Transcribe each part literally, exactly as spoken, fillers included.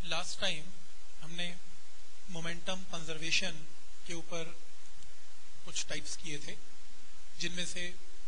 Last time हमने momentum conservation के ऊपर कुछ टाइप्स किए थे, जिनमें से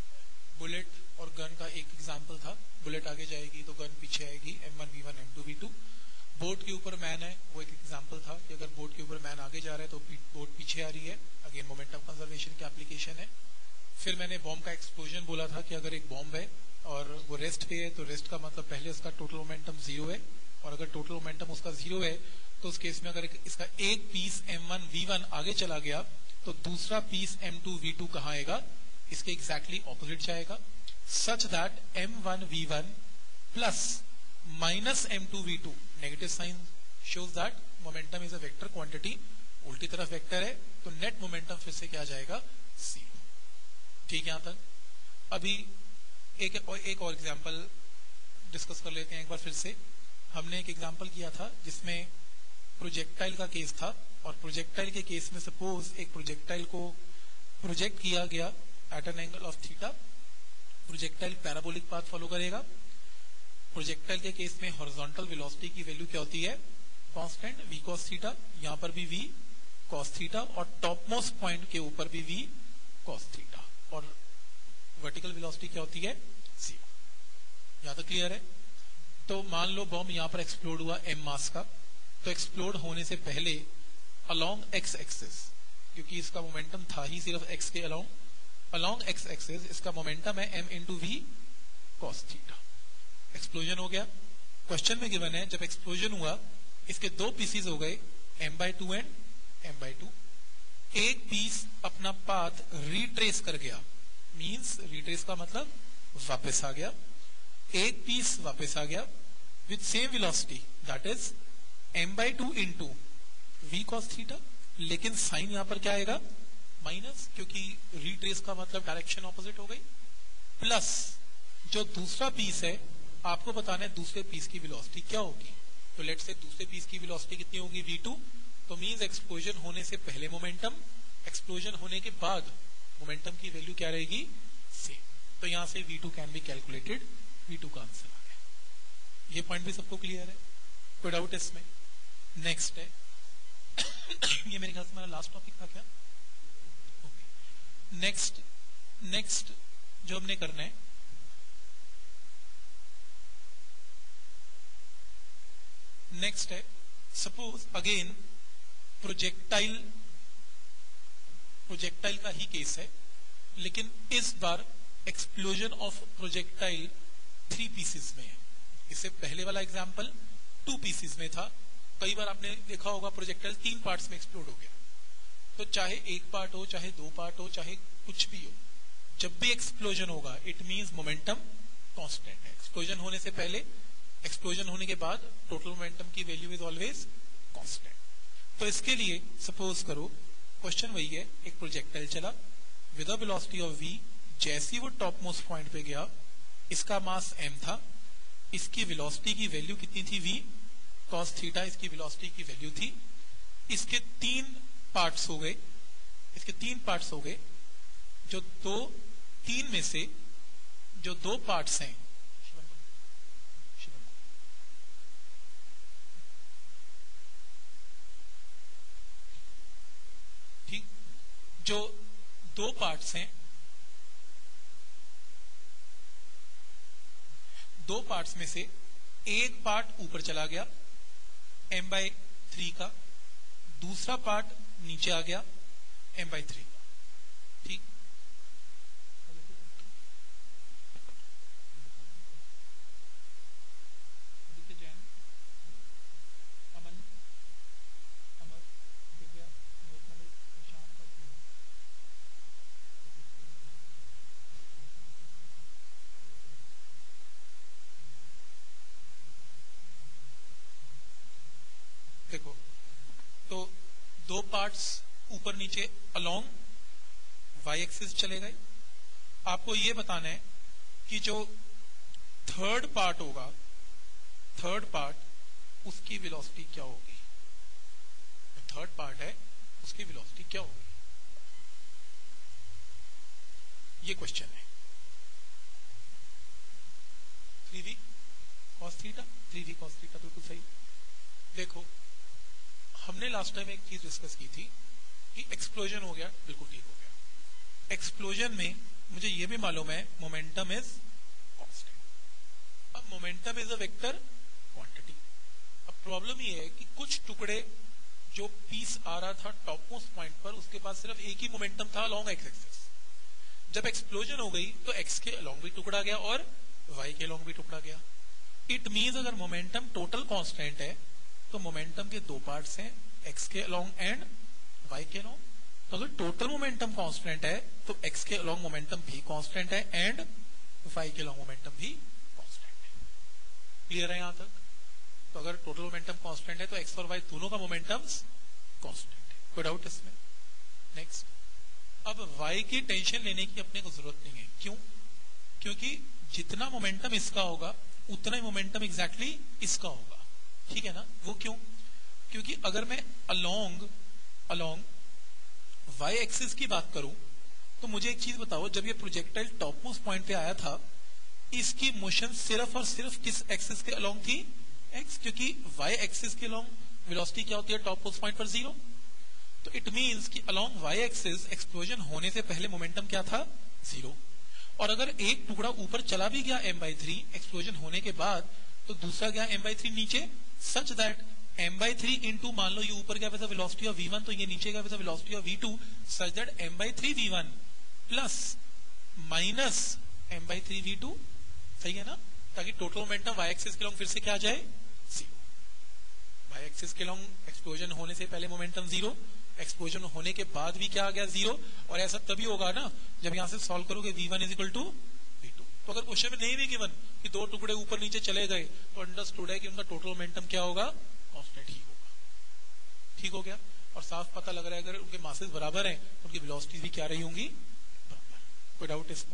बुलेट और गन का एक एग्जांपल था। बुलेट आगे जाएगी तो गन पीछे आएगी, M one we one M two we two. Boat के ऊपर मैन है, वो एक एग्जांपल था कि अगर बोट के ऊपर मैन आगे जा रहा है तो बोट पीछे आ रही है। अगेन मोमेंटम कंजर्वेशन की एप्लीकेशन है। फिर मैंने बॉम्ब का एक्सप्लोजन बोला था कि अगर एक बॉम्ब है और वो रेस्ट पे है तो रेस्ट का मतलब पहले उसका टोटल मोमेंटम जीरो है, और अगर टोटल मोमेंटम उसका जीरो है तो उस केस में अगर इसका एक piece m one we one आगे चला गया तो दूसरा piece m two we two कहाँ आएगा, इसके एग्जैक्टली ऑपोजिट जाएगा, such that m one we one plus minus m two we two negative sign shows that momentum is a vector quantity. उल्टी तरफ वेक्टर है तो नेट मोमेंटम फिर से क्या जाएगा, जीरो। ठीक है, यहां तक। अभी एक एक और एग्जांपल डिस्कस कर लेते हैं एक बार फिर से। हमने एक एग्जांपल किया था जिसमें प्रोजेक्टाइल का केस था, और प्रोजेक्टाइल के केस में सपोज एक प्रोजेक्टाइल को प्रोजेक्ट किया गया at an angle of theta. Projectile parabolic path follow करेगा। प्रोजेक्टाइल के केस में हॉरिजॉन्टल वेलोसिटी की वैल्यू क्या होती है, कांस्टेंट वी कॉस थीटा। यहां पर भी वी कॉस थीटा, और टॉपमोस्ट पॉइंट के ऊपर भी वी कॉस थीटा, और वर्टिकल वेलोसिटी क्या होती है, जीरो। यहां तक क्लियर है। तो मान लो बॉम्ब यहां पर एक्सप्लोड हुआ एम मास का, तो एक्सप्लोड होने से पहले अलोंग एक्स एक्सिस, क्योंकि इसका मोमेंटम था ही सिर्फ एक्स के अलोंग, अलोंग एक्स एक्सिस इसका मोमेंटम है m into v cos theta. Explosion हो गया। क्वेश्चन में गिवन है जब एक्सप्लोजन हुआ इसके दो पीसीज हो गए, m by two and m by two. एक पीस अपना पाथ रिट्रेस कर गया, मींस रिट्रेस का मतलब वापस आ गया। एक पीस वापस आ गया with same velocity, that is m by two into v cos theta, लेकिन साइन यहां पर क्या आएगा, माइनस, क्योंकि रिट्रेस का मतलब डायरेक्शन ऑपोजिट हो गई। प्लस जो दूसरा पीस है आपको बताना है दूसरे पीस की वेलोसिटी क्या होगी। तो लेट्स से दूसरे पीस की वेलोसिटी कितनी होगी, वी टू। तो मींस एक्सप्लोजन होने से पहले मोमेंटम, एक्सप्लोजन होने के बाद मोमेंटम की वैल्यू क्या रहेगी, सेम। तो यहां से v two can be calculated, v two का आंसर आ गया। ये पॉइंट भी सबको क्लियर है, कोई डाउट इसमें? नेक्स्ट है ये मेरे ख्याल से हमारा लास्ट टॉपिक था क्या? ओके, नेक्स्ट नेक्स्ट जो हमने करना है, नेक्स्ट है सपोज अगेन प्रोजेक्टाइल, प्रोजेक्टाइल का ही केस है, लेकिन इस बार explosion of projectile three pieces में है। इससे पहले वाला एग्जांपल टू पीसेस में था। कई बार आपने देखा होगा प्रोजेक्टाइल तीन पार्ट्स में एक्सप्लोड हो गया। तो चाहे एक पार्ट हो, चाहे दो पार्ट हो, चाहे कुछ भी हो, जब भी एक्सप्लोजन होगा इट मींस मोमेंटम कांस्टेंट है। एक्सप्लोजन होने से पहले, एक्सप्लोजन होने के बाद टोटल मोमेंटम की वैल्यू इज ऑलवेज कांस्टेंट। तो इसके लिए सपोज करो क्वेश्चन वही है, एक प्रोजेक्टाइल चला with a velocity of v, जैसे ही वो टॉप मोस्ट पॉइंट पे गया, इसका मास m था, इसकी वेलोसिटी की वैल्यू कितनी थी, v cos थीटा इसकी वेलोसिटी की वैल्यू थी। इसके तीन पार्ट्स हो गए, इसके तीन पार्ट्स हो गए। जो दो तीन में से जो दो पार्ट्स हैं, ठीक, जो दो पार्ट्स हैं, दो पार्ट्स में से एक पार्ट ऊपर चला गया एम बाई थ्री का, दूसरा पार्ट नीचे आ गया एम बाई थ्री का। ठीक, जैन, अमन, अमर, दिव्या, शाम का देखो, तो दो पार्ट्स ऊपर नीचे अलोंग वाई एक्सिस चले गए। आपको यह बताना है कि जो थर्ड पार्ट होगा, थर्ड पार्ट उसकी वेलोसिटी क्या होगी। जो थर्ड पार्ट है उसकी वेलोसिटी क्या होगी, ये क्वेश्चन है। Three v cos theta, three v cos theta बिल्कुल सही। देखो, हमने लास्ट टाइम एक चीज डिस्कस की थी कि एक्सप्लोजन हो गया, बिल्कुल ठीक हो गया। एक्सप्लोजन में मुझे ये भी मालूम है मोमेंटम इज कांस्टेंट। अब momentum is a vector quantity. अब प्रॉब्लम ये है कि कुछ टुकड़े जो पीस आ रहा था टॉप मोस्ट पॉइंट पर, उसके पास सिर्फ एक ही मोमेंटम था अलोंग एक्स एक्सिस। जब एक्सप्लोजन हो गई तो एक्स के अलोंग भी टुकड़ा गया और वाई के अलोंग भी टुकड़ा गया। इट मीन्स अगर मोमेंटम टोटल कांस्टेंट है तो मोमेंटम के दो पार्ट्स हैं, एक्स के अलोंग एंड वाई के अलोंग। तो अगर टोटल मोमेंटम कांस्टेंट है तो एक्स के अलोंग मोमेंटम भी कांस्टेंट है एंड वाई के अलोंग मोमेंटम भी कांस्टेंट है। क्लियर है यहां तक? तो अगर टोटल मोमेंटम कांस्टेंट है तो एक्स और वाई दोनों का मोमेंटम्स कांस्टेंट है। कोई डाउट इसमें? नेक्स्ट, अब वाई की टेंशन लेने की अपने को जरूरत नहीं है। क्यों? क्योंकि जितना मोमेंटम इसका होगा उतना ही मोमेंटम एग्जैक्टली इसका होगा। ठीक है ना? वो क्यों? क्योंकि अगर मैं अलोंग अलोंग वाई एक्सिस की बात करूं तो मुझे एक चीज बताओ, जब ये प्रोजेक्टाइल टॉप मोस्ट पॉइंट पे आया था इसकी मोशन सिर्फ और सिर्फ किस एक्सिस के अलोंग थी? एक्स। क्योंकि वाई एक्सिस के अलोंग वेलोसिटी क्या होती है टॉप मोस्ट पॉइंट पर? जीरो। तो इट मींस कि अलोंग वाई एक्सिस एक्सप्लोजन होने से पहले मोमेंटम क्या था? जीरो। और अगर एक टुकड़ा ऊपर चला भी गया एम बाई थ्री एक्सप्लोजन होने के बाद तो दूसरा गया एम बाई थ्री नीचे, such that m by three into, मान लो ये ऊपर गया with velocity of v one तो ये नीचे गया with velocity of v two, such that m by three v one plus minus m by three v two. सही है ना? ताकि टोटल मोमेंटम वाई एक्सिस के लॉन्ग फिर से क्या आ जाए? जीरो। वाई एक्सिस के लॉन्ग एक्सप्लोजन होने से पहले मोमेंटम जीरो, एक्सप्लोजन होने के बाद भी क्या आ गया? जीरो। और ऐसा तभी होगा ना जब यहां से सॉल्व करोगे v one is equal to we two. तो अगर क्वेश्चन में नहीं भी गिवन कि दो टुकड़े ऊपर नीचे चले गए तो अंडरस्टूड है कि उनका टोटल मोमेंटम क्या होगा? कांस्टेंट ही होगा। ठीक हो गया? और साफ पता लग रहा है अगर उनके मासेस बराबर हैं तो उनकी वेलोसिटीज भी क्या रही होंगी? बराबर। कोई डाउट इसमें?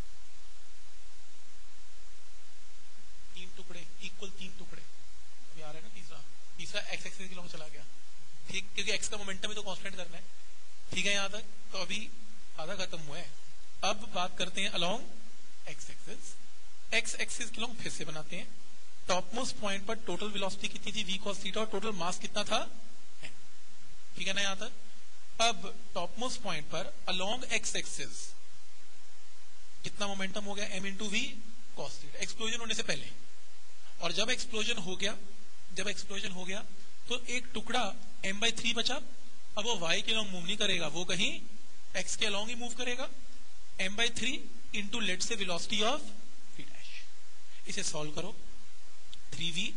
तीन टुकड़े इक्वल, तीन टुकड़े अभी आ रहा है ना। तीसरा तीसरा एक्स एक्सिस के लॉन्ग चला गया। ठीक, क्योंकि एक्स का मोमेंटम ही तो कांस्टेंट करना है। ठीक है यहां तक? तो अभी आधा खत्म हुआ है। अब बात करते हैं along x axis. X axis के लॉन्ग फिर से बनाते हैं। टॉप मोस्ट पॉइंट पर टोटल वेलोसिटी कितनी थी? V cos theta. और टोटल मास कितना था? एम। ठीक है ना यहां तक? अब टॉप मोस्ट पॉइंट पर अलोंग एक्स एक्सिस कितना मोमेंटम हो गया? M into v cos theta, explosion होने से पहले। और जब एक्सप्लोजन हो गया जब एक्सप्लोजन हो गया तो एक टुकड़ा एम बाई थ्री बचा। अब वो वाई के लॉन्ग मूव नहीं करेगा, वो कहीं एक्स के लॉन्ग ही मूव करेगा। M by three into let say velocity of v dash. इसे सॉल्व करो, थ्री वी।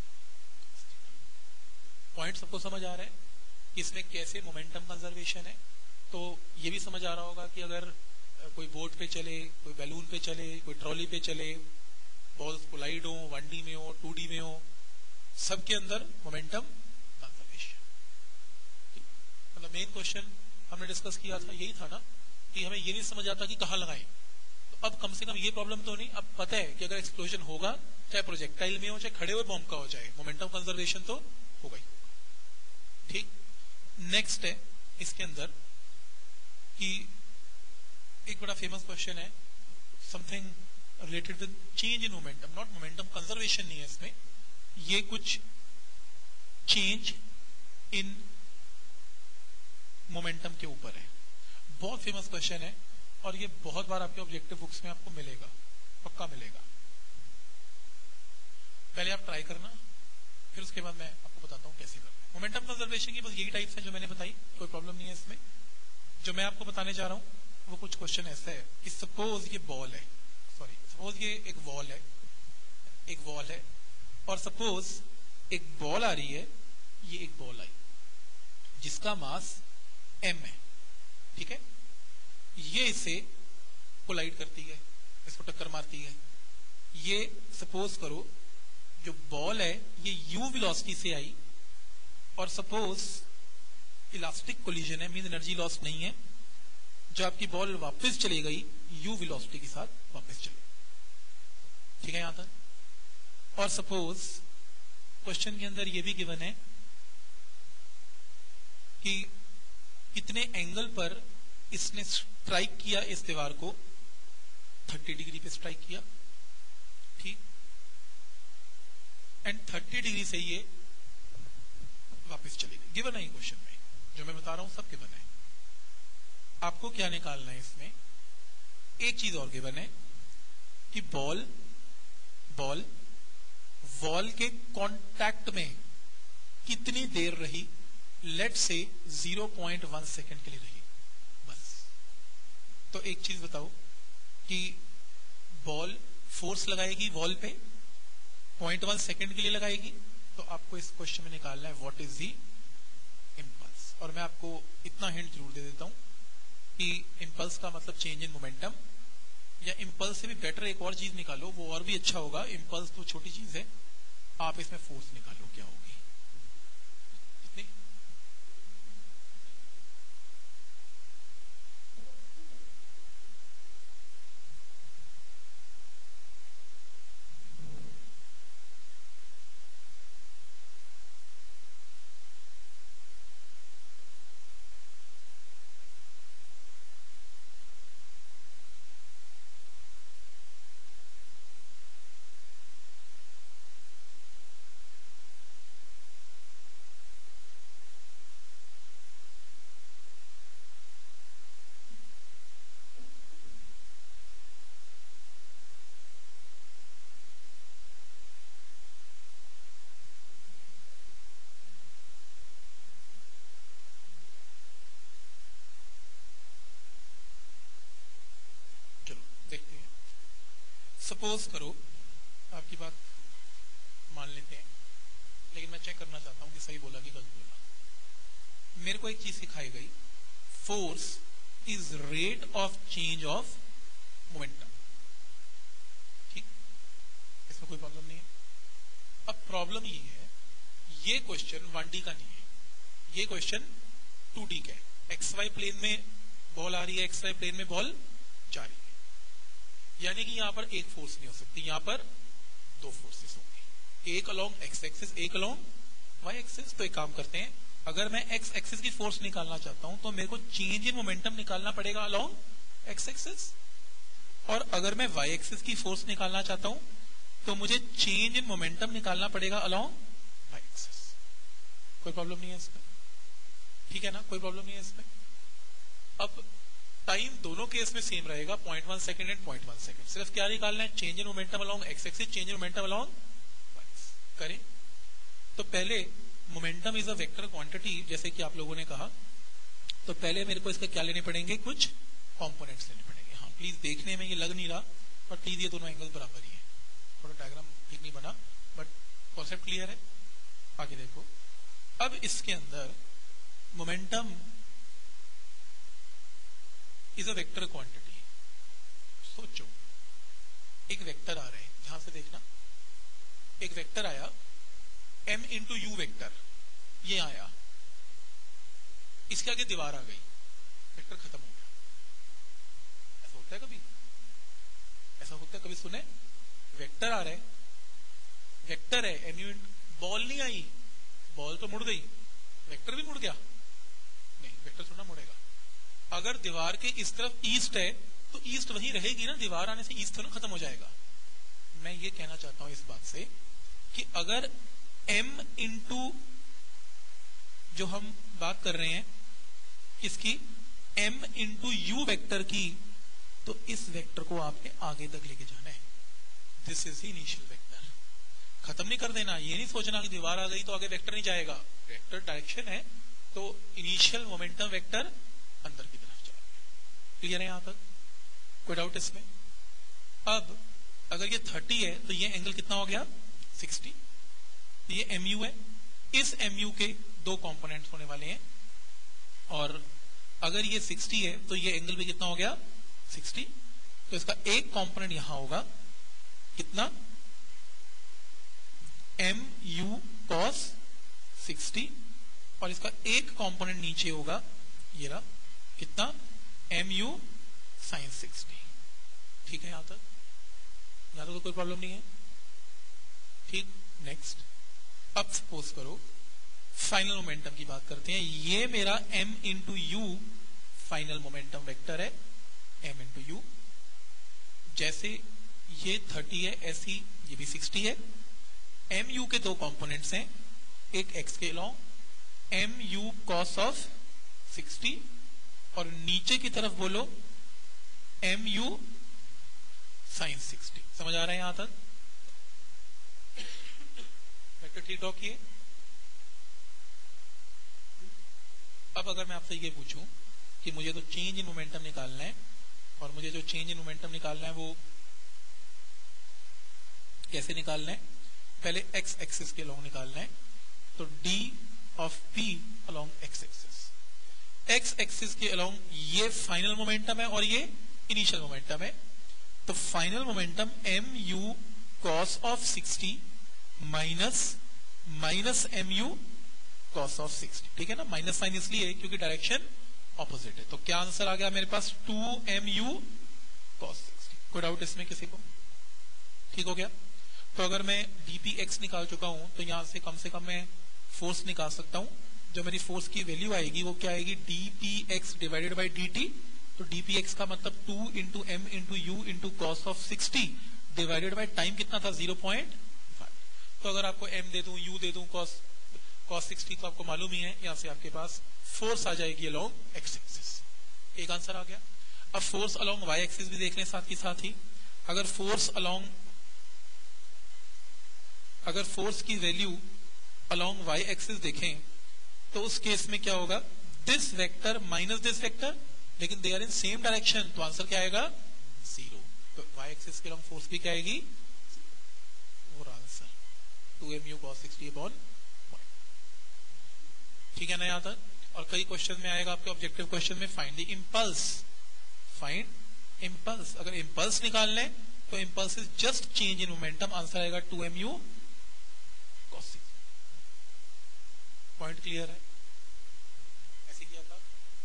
पॉइंट सबको समझ आ रहा है कि इसमें कैसे मोमेंटम कंजर्वेशन है? तो ये भी समझ आ रहा होगा कि अगर कोई बोट पे चले, कोई बैलून पे चले, कोई ट्रॉली पे चले, बॉल्स कोलाइड हो, वन डी में हो, टू डी में हो, सबके अंदर मोमेंटम कंजर्वेशन। मतलब मेन क्वेश्चन हमने डिस्कस किया था यही था ना कि हमें ये नहीं समझ आता कि कहाँ लगाएं। तो अब कम से कम ये प्रॉब्लम तो नहीं, अब पता है कि अगर एक्सप्लोजन होगा चाहे प्रोजेक्टाइल में हो चाहे खड़े हुए बॉम्ब का हो जाए, मोमेंटम कंजर्वेशन तो होगा ही होगा। ठीक, नेक्स्ट है इसके अंदर कि एक बड़ा फेमस क्वेश्चन है something related with change in momentum. Not momentum conservation नहीं है इसमें, ये कुछ चेंज इन मोमेंटम के ऊपर है। बहुत फेमस क्वेश्चन है और ये बहुत बार आपके ऑब्जेक्टिव बुक्स में आपको मिलेगा, पक्का मिलेगा। पहले आप ट्राई करना, फिर उसके बाद मैं आपको बताता हूं कैसे करना है। मोमेंटम कंजर्वेशन की बस यही टाइप्स हैं जो मैंने बताई, कोई प्रॉब्लम नहीं है इसमें। जो मैं आपको बताने जा रहा हूं वो कुछ क्वेश्चन ऐसा है कि सपोज ये बॉल है, सॉरी सपोज ये एक वॉल है, एक वॉल है और सपोज एक बॉल आ रही है, ये एक बॉल आई जिसका मास एम है। ठीक है, ये इसे कोलाइड करती है, इसको टक्कर मारती है। ये सपोज करो जो बॉल है ये यू वेलोसिटी से आई और सपोज इलास्टिक कोलिजन है, मीन एनर्जी लॉस नहीं है। जो आपकी बॉल वापस चली गई यू वेलोसिटी के साथ वापस चली। ठीक है यहां तक? और सपोज क्वेश्चन के अंदर ये भी गिवन है कि कितने एंगल पर इसने स्ट्राइक किया इस दीवार को, थर्टी डिग्री पे स्ट्राइक किया। ठीक, एंड थर्टी डिग्री से ये वापस चली गई। गिवन है क्वेश्चन में, जो मैं बता रहा हूं सब गिवन है। आपको क्या निकालना है इसमें? एक चीज और गिवन है कि बॉल बॉल वॉल के कांटेक्ट में कितनी देर रही। लेट से ज़ीरो पॉइंट वन सेकेंड के लिए रही बस। तो एक चीज बताओ कि बॉल फोर्स लगाएगी वॉल पे पॉइंट वन सेकेंड के लिए लगाएगी, तो आपको इस क्वेश्चन में निकालना है व्हाट इज दी इंपल्स। और मैं आपको इतना हिंट जरूर दे देता हूं कि इंपल्स का मतलब चेंज इन मोमेंटम, या इंपल्स से भी बेटर एक और चीज निकालो, वो और भी अच्छा होगा। इंपल्स तो छोटी चीज है, आप इसमें फोर्स निकालो क्या होगी। इतनी देखते हैं। सपोज करो, आपकी बात मान लेते हैं, लेकिन मैं चेक करना चाहता हूं कि सही बोला कि गलत बोला। मेरे को एक चीज सिखाई गई, force is rate of change of momentum. ठीक, इसमें कोई प्रॉब्लम नहीं है। अब प्रॉब्लम ये है, ये क्वेश्चन वन डी का नहीं है, ये क्वेश्चन टू डी का है। एक्स वाई प्लेन में बॉल आ रही है, एक्स वाई प्लेन में बॉल जा रही है, यानी कि यहां पर एक फोर्स नहीं हो सकती, यहां पर दो फोर्सेस होंगी, एक अलोंग एक्स एक्सिस, एक अलोंग वाई एक्सिस। तो एक काम करते हैं, अगर मैं एक्स एक्सिस की फोर्स निकालना चाहता हूं तो मेरे को चेंज इन मोमेंटम निकालना पड़ेगा अलोंग एक्स एक्सिस, और अगर मैं वाई एक्सिस की फोर्स निकालना चाहता हूं तो मुझे चेंज इन मोमेंटम निकालना पड़ेगा अलोंग वाई एक्सिस। कोई प्रॉब्लम नहीं है इसमें, ठीक है ना? कोई प्रॉब्लम नहीं है इसमें। अब टाइम दोनों केस में सेम रहेगा, point one second and point one second. सिर्फ क्या निकालना है? Change in momentum along x axis, change in momentum along y axis. करें तो पहले momentum is a vector quantity, जैसे कि आप लोगों ने कहा, तो पहले मेरे को इसका क्या लेने पड़ेंगे? कुछ कंपोनेंट्स लेने पड़ेंगे। हाँ प्लीज, देखने में ये लग नहीं रहा, पर प्लीज ये दोनों एंगल बराबर ही है। थोड़ा डायग्राम ठीक नहीं बना, बट कॉन्सेप्ट क्लियर है। आगे देखो, अब इसके अंदर momentum is a vector quantity. सोचो, एक वेक्टर आ रहा है, ध्यान से देखना, एक वेक्टर आया m इंटू यू वेक्टर, ये आया, इसके आगे दीवार आ गई, वेक्टर खत्म हो गया। ऐसा होता है कभी? ऐसा होता है कभी? सुने, वेक्टर आ रहा है, वेक्टर है एम यू, बॉल नहीं आई, बॉल तो मुड़ गई, वेक्टर भी मुड़ गया? नहीं, वेक्टर थोड़ा मुड़ेगा। अगर दीवार के इस तरफ ईस्ट है तो ईस्ट वहीं रहेगी ना, दीवार आने से ईस्ट थोड़ा खत्म हो जाएगा। मैं ये कहना चाहता हूं इस बात से कि अगर m इंटू, जो हम बात कर रहे हैं इसकी, m इंटू यू वेक्टर की, तो इस वेक्टर को आपने आगे तक लेके जाना है। This is initial vector. खत्म नहीं कर देना, ये नहीं सोचना कि दीवार आ गई तो आगे वेक्टर नहीं जाएगा। वेक्टर डायरेक्शन है, तो इनिशियल मोमेंटम वेक्टर अंदर की तरफ जाएगा। क्लियर है यहां तक? कोई डाउट इसमें? अब अगर ये थर्टी है तो ये एंगल कितना हो गया? सिक्सटी। ये mu है, इस mu के दो कंपोनेंट्स होने वाले हैं, और अगर ये सिक्सटी है तो ये एंगल भी कितना हो गया? सिक्सटी। तो इसका एक कंपोनेंट यहां होगा, कितना? mu cos सिक्सटी, और इसका एक कंपोनेंट नीचे होगा, ये रहा, कितना? mu sin sixty. ठीक है यहां तक? यहां तक तो कोई प्रॉब्लम नहीं है? ठीक, नेक्स्ट। अब सपोज करो फाइनल मोमेंटम की बात करते हैं। ये मेरा m into u final momentum vector है, m इंटू यू। जैसे ये थर्टी है, ऐसी ये भी सिक्सटी है। mu के दो कंपोनेंट्स हैं, एक x के along, m u cos of sixty, और नीचे की तरफ बोलो एम यू साइन सिक्सटी। समझ आ रहा है यहां तक? वेक्टर ठीक ड्रॉ किए। अब अगर मैं आपसे ये पूछूं कि मुझे तो चेंज इन मोमेंटम निकालना है, और मुझे जो चेंज इन मोमेंटम निकालना है वो कैसे निकालना है? पहले एक्स एक्सिस के अलोंग निकालना है, तो d of p along x axis. X axis के अलोंग ये फाइनल मोमेंटम है और ये इनिशियल मोमेंटम है, तो final momentum m u cos of sixty minus minus m u cos of sixty. ठीक है ना? माइनस साइन इसलिए क्योंकि डायरेक्शन ऑपोजिट है। तो क्या आंसर आ गया मेरे पास? Two m u cos sixty. कोई डाउट इसमें किसी को? ठीक हो गया। तो अगर मैं डीपी एक्स निकाल चुका हूं तो यहां से कम से कम मैं फोर्स निकाल सकता हूं। जो मेरी फोर्स की वैल्यू आएगी वो क्या आएगी? D p x divided by D t. तो डीपी एक्स का मतलब two into m into u into cos of sixty divided by time कितना था? Zero point five. तो अगर आपको एम दे दूं, यू दे दूं, कॉस कॉस सिक्सटी तो आपको मालूम ही है, यहां से आपके पास फोर्स आ जाएगी अलोंग एक्स एक्सिस। एक आंसर आ गया। अब फोर्स अलोंग वाई एक्सिस भी देख लें साथ ही साथ ही। अगर फोर्स अलोंग अगर फोर्स की वैल्यू अलोंग वाई एक्सिस देखें तो उस केस में क्या होगा? This vector minus this vector, लेकिन they are in same direction, तो आंसर क्या आएगा? जीरो। तो वाई एक्सिस के अलोंग फोर्स भी क्या आएगी? और answer two m u cos sixty upon one. ठीक है ना यहां तक? और कई क्वेश्चन में आएगा आपके ऑब्जेक्टिव क्वेश्चन में find the impulse. Find impulse. अगर इंपल्स निकालना है तो impulse is just change in momentum, answer आएगा two m u cos sixty. Point clear है? ऐसे किया था।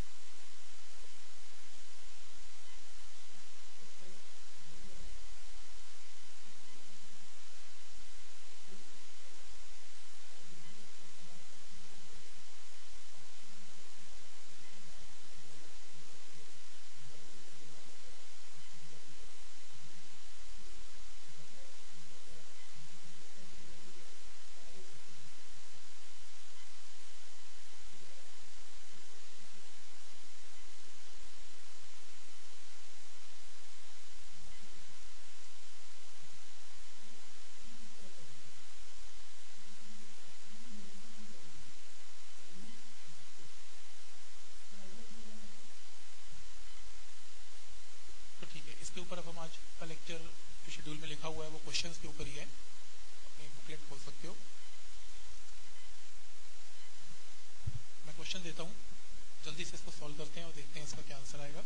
इसके ऊपर अब हम आज का लेक्चर जो शेड्यूल में लिखा हुआ है वो क्वेश्चंस के ऊपर ही है। अपनी बुकलेट खोल सकते हो। मैं क्वेश्चन देता हूँ, जल्दी से इसको सॉल्व करते हैं और देखते हैं इसका क्या आंसर आएगा।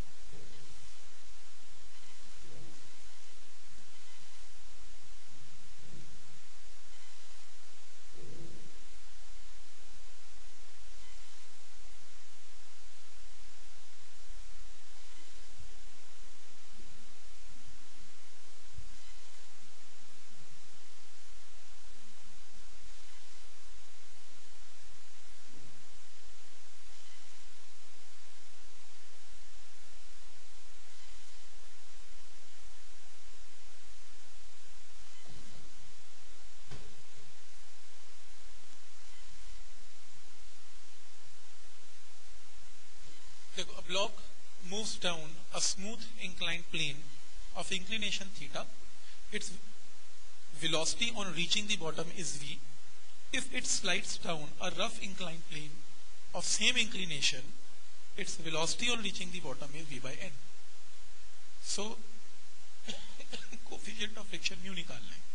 A block moves down a smooth inclined plane of inclination theta. Its velocity on reaching the bottom is v. If it slides down a rough inclined plane of same inclination, its velocity on reaching the bottom is v by n. So, coefficient of friction mu निकालना है।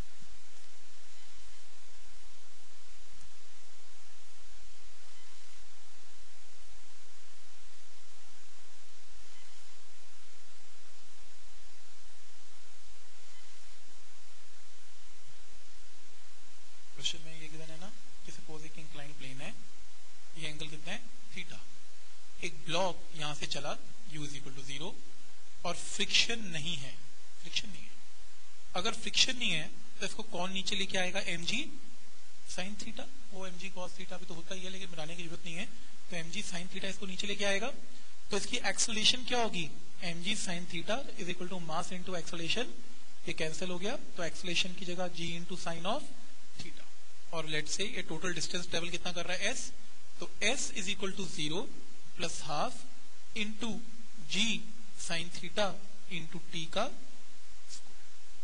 Question में ये given है ना कि suppose एक incline plane है, ये एंगल कितना है? थीटा। एक ब्लॉक यहां से चला u is equal to zero और फ्रिक्शन नहीं है। फ्रिक्शन नहीं है। अगर फ्रिक्शन नहीं है तो इसको कौन नीचे लेके आएगा? mg sine theta. वो mg cos थीटा भी तो होता ही है, लेकिन बनाने की जरूरत नहीं है। तो mg साइन थीटा इसको नीचे लेके आएगा। तो इसकी एक्सेलरेशन क्या होगी? mg sine theta is equal to mass into acceleration. ये कैंसिल हो गया, तो एक्सेलरेशन की जगह g into sine of theta. और लेट से ये टोटल डिस्टेंस ट्रेवल कितना कर रहा है? s। तो s is equal to zero plus half into g sine theta into t का स्क्वायर।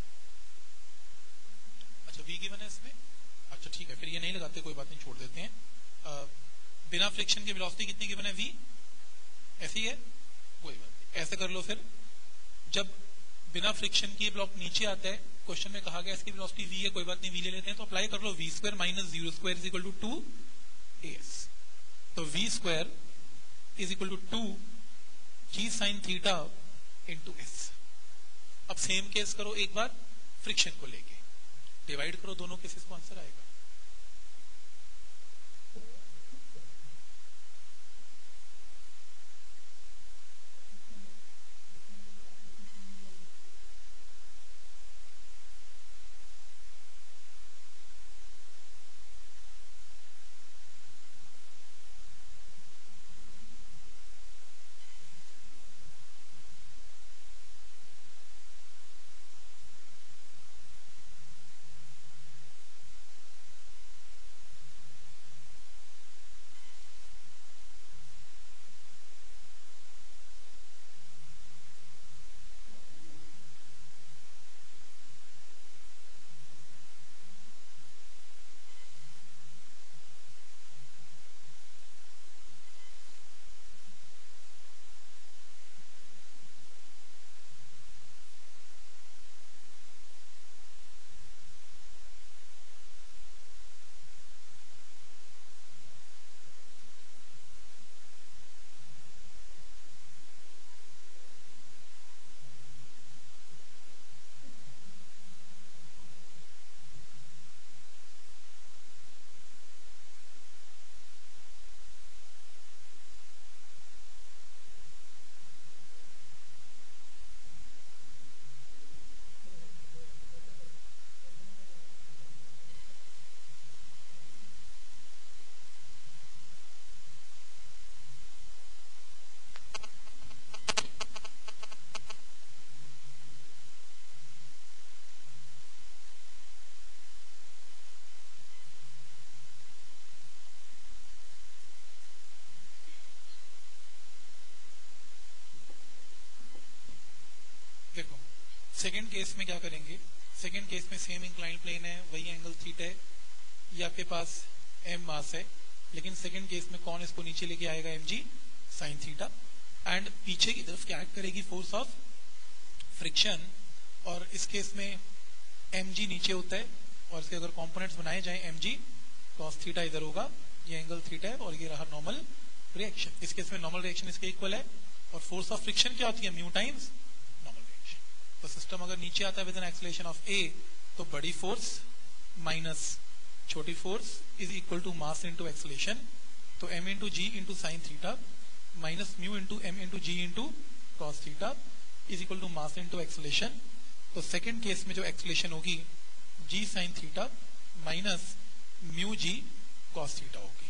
अच्छा v गिवन है इसमें। अच्छा ठीक है, फिर ये नहीं लगाते, कोई बात नहीं, छोड़ देते हैं। आ, बिना फ्रिक्शन की वेलोसिटी कितनी गिवन है? v ऐसी है, कोई बात नहीं, ऐसे कर लो। फिर जब बिना फ्रिक्शन की ब्लॉक नीचे आता है, क्वेश्चन में कहा गया इसकी वेलोसिटी v है, कोई बात नहीं, v ले लेते हैं, तो अप्लाई कर लो। V square minus zero square is equal to two a s. तो v square is equal to two g sine theta into s. अब सेम केस करो एक बार फ्रिक्शन को लेके, डिवाइड करो दोनों केसेस को, आंसर आएगा। देखो सेकेंड केस में क्या करेंगे, सेकेंड केस में सेम इंक्लाइन प्लेन है, वही एंगल थीटा है, ये आपके पास m मास है, लेकिन सेकेंड केस में कौन इसको नीचे लेके आएगा, mg साइन थीटा, एंड पीछे की तरफ क्या एक्ट करेगी, फोर्स ऑफ फ्रिक्शन। और इस केस में mg नीचे होता है, और इसके अगर कंपोनेंट्स बनाए जाए mg cos थीटा इधर होगा, ये एंगल थीटा है, और ये रहा नॉर्मल रिएक्शन। इस केस में नॉर्मल रिएक्शन इसके इक्वल है, और फोर्स ऑफ फ्रिक्शन क्या होती है, म्यू टाइम्स नॉर्मल रिएक्शन। तो सिस्टम अगर नीचे आता है with an acceleration of a, तो बड़ी फोर्स माइनस छोटी force is equal to mass into acceleration. तो m into g into sine theta minus mu into m into g into cos theta is equal to mass into acceleration. तो second case में जो acceleration होगी g sine theta minus mu g cos theta होगी।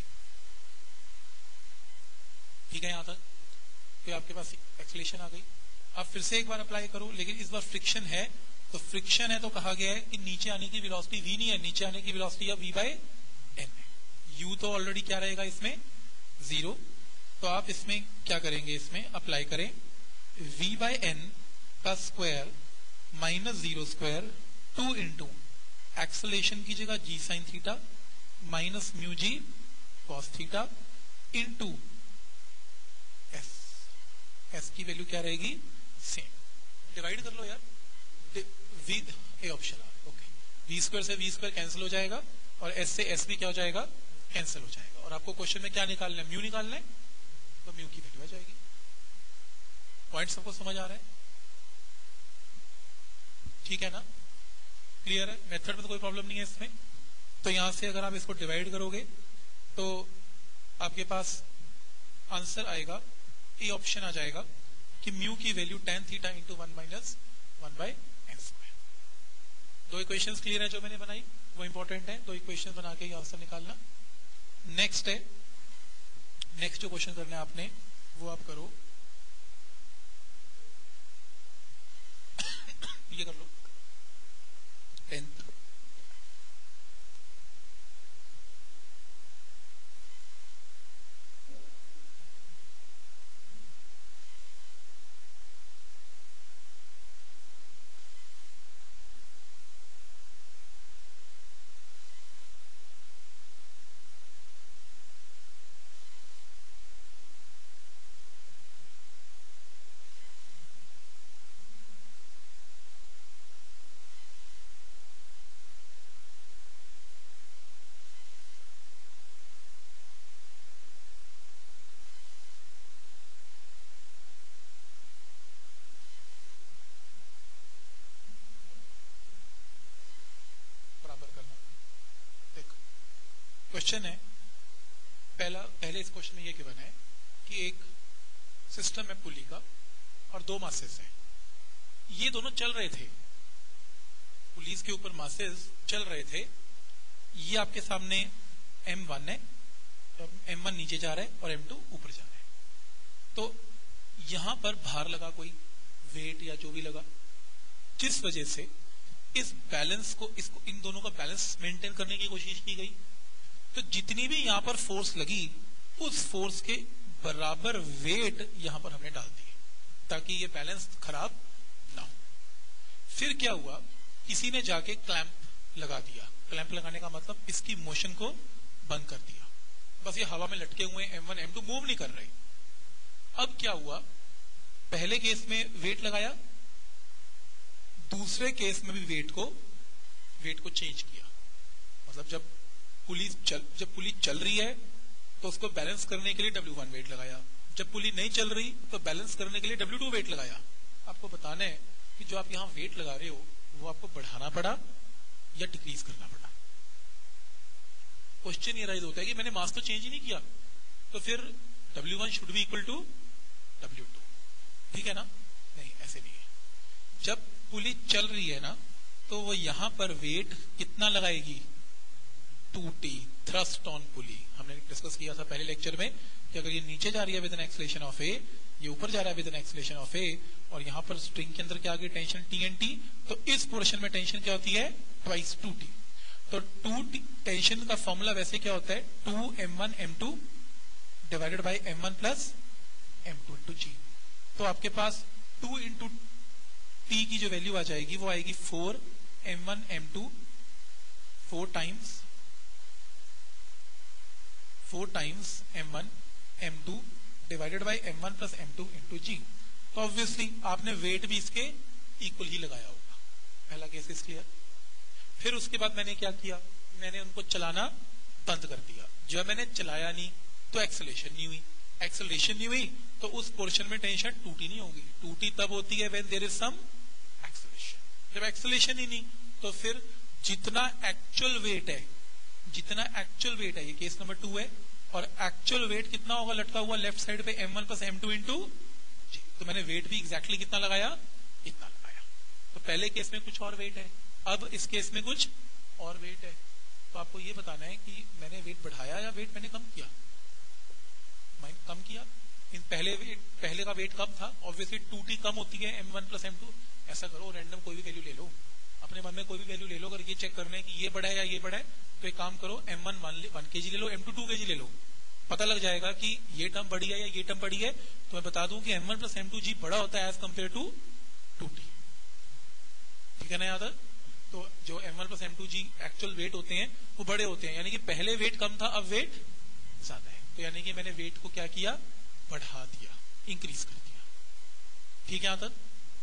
ठीक है यहाँ तक? तो आपके पास एक्सेलरेशन आ गई। अब फिर से एक बार अप्लाई करो, लेकिन इस बार फ्रिक्शन है, तो फ्रिक्शन है तो कहा गया है कि नीचे आने की वेलोसिटी v नहीं है, नीचे आने की वेलोसिटी है v बाय n है। u तो ऑलरेडी क्या रहेगा इसमें, जीरो। तो आप इसमें क्या करेंगे, इसमें अप्लाई करें v बाय n का square minus zero square two into acceleration की जगह g sine theta minus mu g cos theta into s। s की वैल्यू क्या रहेगी, सेम। डिवाइड कर लो यार with A option R. Okay, v square से वी स्क्वायर कैंसिल हो जाएगा, और एस से एस भी क्या हो जाएगा, कैंसिल हो जाएगा। और आपको क्वेश्चन में क्या निकालना है, म्यू निकालना है, तो म्यू की वैल्यू आ जाएगी। पॉइंट सबको समझ आ रहा है? ठीक है ना, क्लियर है? मेथड में तो कोई प्रॉब्लम नहीं है इसमें। तो यहां से अगर आप इसको डिवाइड करोगे तो आपके पास आंसर आएगा, ए ऑप्शन आ जाएगा कि म्यू की value tan theta into one minus one by n square. दो इक्वेशंस क्लियर है जो मैंने बनाई, वो इंपॉर्टेंट है, दो इक्वेशंस बना के आंसर निकालना। नेक्स्ट है, नेक्स्ट जो क्वेश्चन करना है आपने वो आप करो ये कर लो टेंथ। क्वेश्चन है पहला, पहले इस क्वेश्चन में ये गिवन है कि एक सिस्टम है पुली का और दो मासेस हैं, ये दोनों चल रहे थे, पुलिस के ऊपर मासेस चल रहे थे। ये आपके सामने एम वन है, एम वन नीचे जा रहा है और एम टू ऊपर जा रहा है। तो यहां पर भार लगा, कोई वेट या जो भी लगा, जिस वजह से इस बैलेंस को, इसको इन दोनों का बैलेंस मेंटेन करने की कोशिश की गई। तो जितनी भी यहां पर फोर्स लगी, उस फोर्स के बराबर वेट यहां पर हमने डाल दिए ताकि ये बैलेंस खराब ना हो। फिर क्या हुआ, किसी ने जाके क्लैंप लगा दिया। क्लैंप लगाने का मतलब इसकी मोशन को बंद कर दिया, बस ये हवा में लटके हुए m one M two move नहीं कर रहे। अब क्या हुआ, पहले केस में वेट लगाया, दूसरे केस में भी वेट को वेट को चेंज किया। मतलब जब पुलिस चल जब पुलिस चल रही है तो उसको बैलेंस करने के लिए डब्ल्यू वन वेट लगाया, जब पुलिस नहीं चल रही तो बैलेंस करने के लिए डब्ल्यू टू वेट लगाया। आपको बताना है कि जो आप यहां वेट लगा रहे हो वो आपको बढ़ाना पड़ा या डिक्रीज करना पड़ा। क्वेश्चन ये राइज होता है कि मैंने मास तो चेंज ही नहीं किया, तो फिर W one should be equal to W two, ठीक है ना? नहीं, ऐसे नहीं है। जब पुलिस चल रही है ना तो वो यहां पर वेट कितना लगाएगी, two T, thrust on pulley. हमने डिस्कस किया था पहले लेक्चर में कि अगर ये नीचे जा रही है with an acceleration of a, ये ऊपर जा रहा है with an acceleration of a, और यहां पर स्ट्रिंग के अंदर क्या आ गई, टेंशन टी एन टी, तो इस पोर्शन में टेंशन क्या होती है, ट्वाइस टू टी। तो टू टी टेंशन का फॉर्मूला वैसे क्या होता है, two m one M two divided by m one plus m two into g. तो आपके पास टू इंटू टी की जो वैल्यू आ जाएगी वो आएगी four m one M two, four times four times m one M two divided by m one plus m two into g. तो obviously आपने wait भी इसके इक्वल ही लगाया होगा। पहला केस इज क्लियर। फिर उसके बाद मैंने क्या किया, मैंने उनको चलाना बंद कर दिया। जब मैंने चलाया नहीं तो एक्सेलरेशन नहीं हुई, एक्सेलरेशन नहीं हुई तो उस पोर्शन में टेंशन टूटी नहीं होगी। टूटी तब होती है when there is some acceleration. जब एक्सेलरेशन ही नहीं तो फिर जितना एक्चुअल वेट है, जितना एक्चुअल वेट है, ये केस नंबर टू है, और एक्चुअल वेट कितना होगा लटका हुआ लेफ्ट साइड पे, m one plus m two into g. तो मैंने वेट भी एग्जैक्टली कितना लगाया, इतना लगाया। तो पहले केस में कुछ और वेट है, अब इस केस में कुछ और वेट है। तो आपको ये बताना है कि मैंने वेट बढ़ाया या वेट मैंने कम किया, मैंने कम किया। इन पहले वेट पहले का वेट कम था, ऑब्वियसली टू टी कम होती है m one plus m two. ऐसा करो, रैंडम कोई भी वैल्यू ले लो, अपने मन में कोई भी वैल्यू ले लो। अगर ये चेक करना है कि ये बढ़ा है या ये बढ़ा है तो एक काम करो, एम वन वन के जी ले लो, एम टू टू के जी ले लो, पता लग जाएगा कि ये टर्म बढ़ी है या ये टर्म बढ़ी है। तो मैं बता दूं कि m one plus m two g बड़ा होता है as compare to two T, ठीक है ना याद है? तो जो m one plus m two g actual weight होते हैं वो बड़े होते हैं, यानी कि पहले वेट कम था अब वेट ज्यादा है। तो यानी कि मैंने वेट को क्या किया, बढ़ा दिया, इंक्रीज कर दिया, ठीक है? यहां तक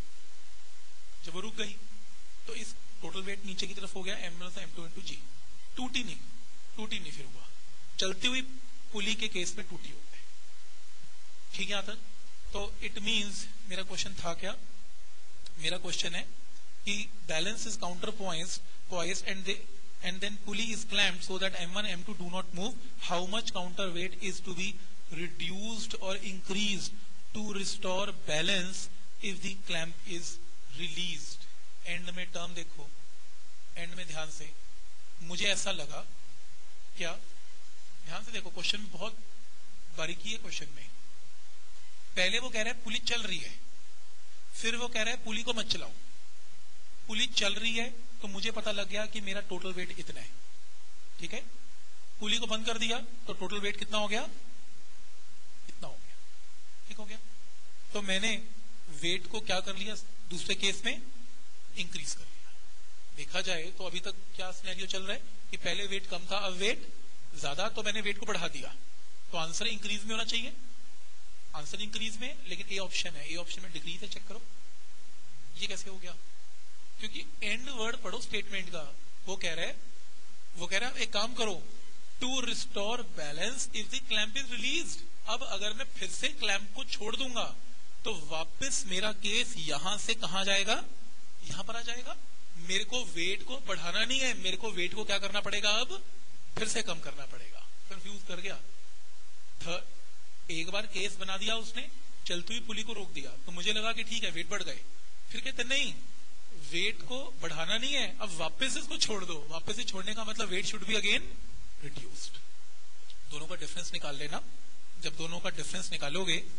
जब वो रुक गई तो इस टोटल वेट नीचे की तरफ हो गया m one M two into g. Two T नहीं, टूटी नहीं फिर हुआ, चलती हुई पुली के केस में टूटी होता है, ठीक है? यहां तक तो इट मींस मेरा क्वेश्चन था क्या, मेरा क्वेश्चन है कि balance is counter point and they and then pulley is clamped so that M one M two do not move. How much counter weight is to be reduced or increased to restore balance if the clamp is released? End में term देखो, end में ध्यान से, मुझे ऐसा लगा, क्या ध्यान से देखो, क्वेश्चन में बहुत बारीकी है। क्वेश्चन में पहले वो कह रहा है पुली चल रही है, फिर वो कह रहा है पुली को मत चलाओ। पुली चल रही है तो मुझे पता लग गया कि मेरा टोटल वेट इतना है, ठीक है? पुली को बंद कर दिया तो टोटल वेट कितना हो गया, इतना हो गया, ठीक हो गया। तो मैंने वेट को क्या कर लिया, दूसरे केस में इंक्रीज कर लिया। देखा जाए तो अभी तक क्या सिनेरियो चल रहा है कि पहले वेट कम था अब वेट ज्यादा, तो मैंने वेट को बढ़ा दिया, तो आंसर इंक्रीज में होना चाहिए, आंसर इंक्रीज में। लेकिन ए ऑप्शन है, ए ऑप्शन में डिक्रीज है, चेक करो ये कैसे हो गया, क्योंकि एंड वर्ड पढ़ो स्टेटमेंट का। वो कह रहा है वो कह रहा है एक काम करो, to restore balance if the clamp is released. अब अगर मैं फिर से क्लैंप को छोड़ दूंगा तो वापस मेरा केस यहां से कहां जाएगा, यहां पर आ जाएगा। मेरे को वेट को बढ़ाना नहीं है, मेरे को वेट को क्या करना पड़ेगा, अब फिर से कम करना पड़ेगा। कंफ्यूज कर गया। एक बार केस बना दिया उसने, चलती हुई पुली को रोक दिया, तो मुझे लगा कि ठीक है वेट बढ़ गए। फिर कहते नहीं, वेट को बढ़ाना नहीं है, अब वापस इसको छोड़ दो। वापस से छोड़ने का मतलब weight should be again reduced. दोनों का डिफरेंस निकाल लेना। जब दोनों का डिफरेंस निकालोगे ये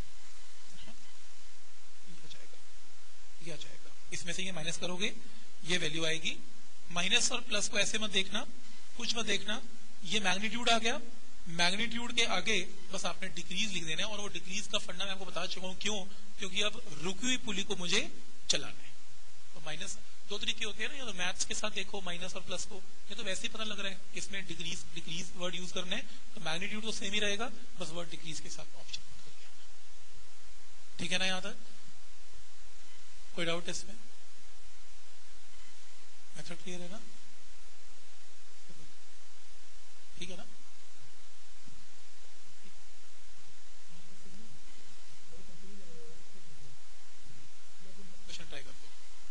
आ जाएगा, ये आ जाएगा। इसमें से ये माइनस करोगे, ये वैल्यू आएगी। माइनस और प्लस को ऐसे मत देखना, कुछ मत देखना, ये मैग्नीट्यूड आ गया। मैग्नीट्यूड के आगे बस आपने डिक्रीज लिख देना है, और वो डिक्रीज का फंडा मैं आपको बता चुका हूं क्यों, क्योंकि अब रुकी हुई पुली को मुझे चलाना है। तो माइनस दो तरीके होते हैं ना, या तो मैथ्स के साथ देखो माइनस और प्लस को, ये तो वैसे ही पता लग रहा है इसमें डिक्रीज डिक्रीज वर्ड यूज करना है, तो मैग्नीट्यूड तो सेम ही रहेगा, बस वर्ड डिक्रीज के साथ ऑप्शन। ठीक है ना? यहां तक कोई डाउट है इसमें? मेथड क्लियर है ना? ठीक है ना? क्वेश्चन ट्राई कर दो।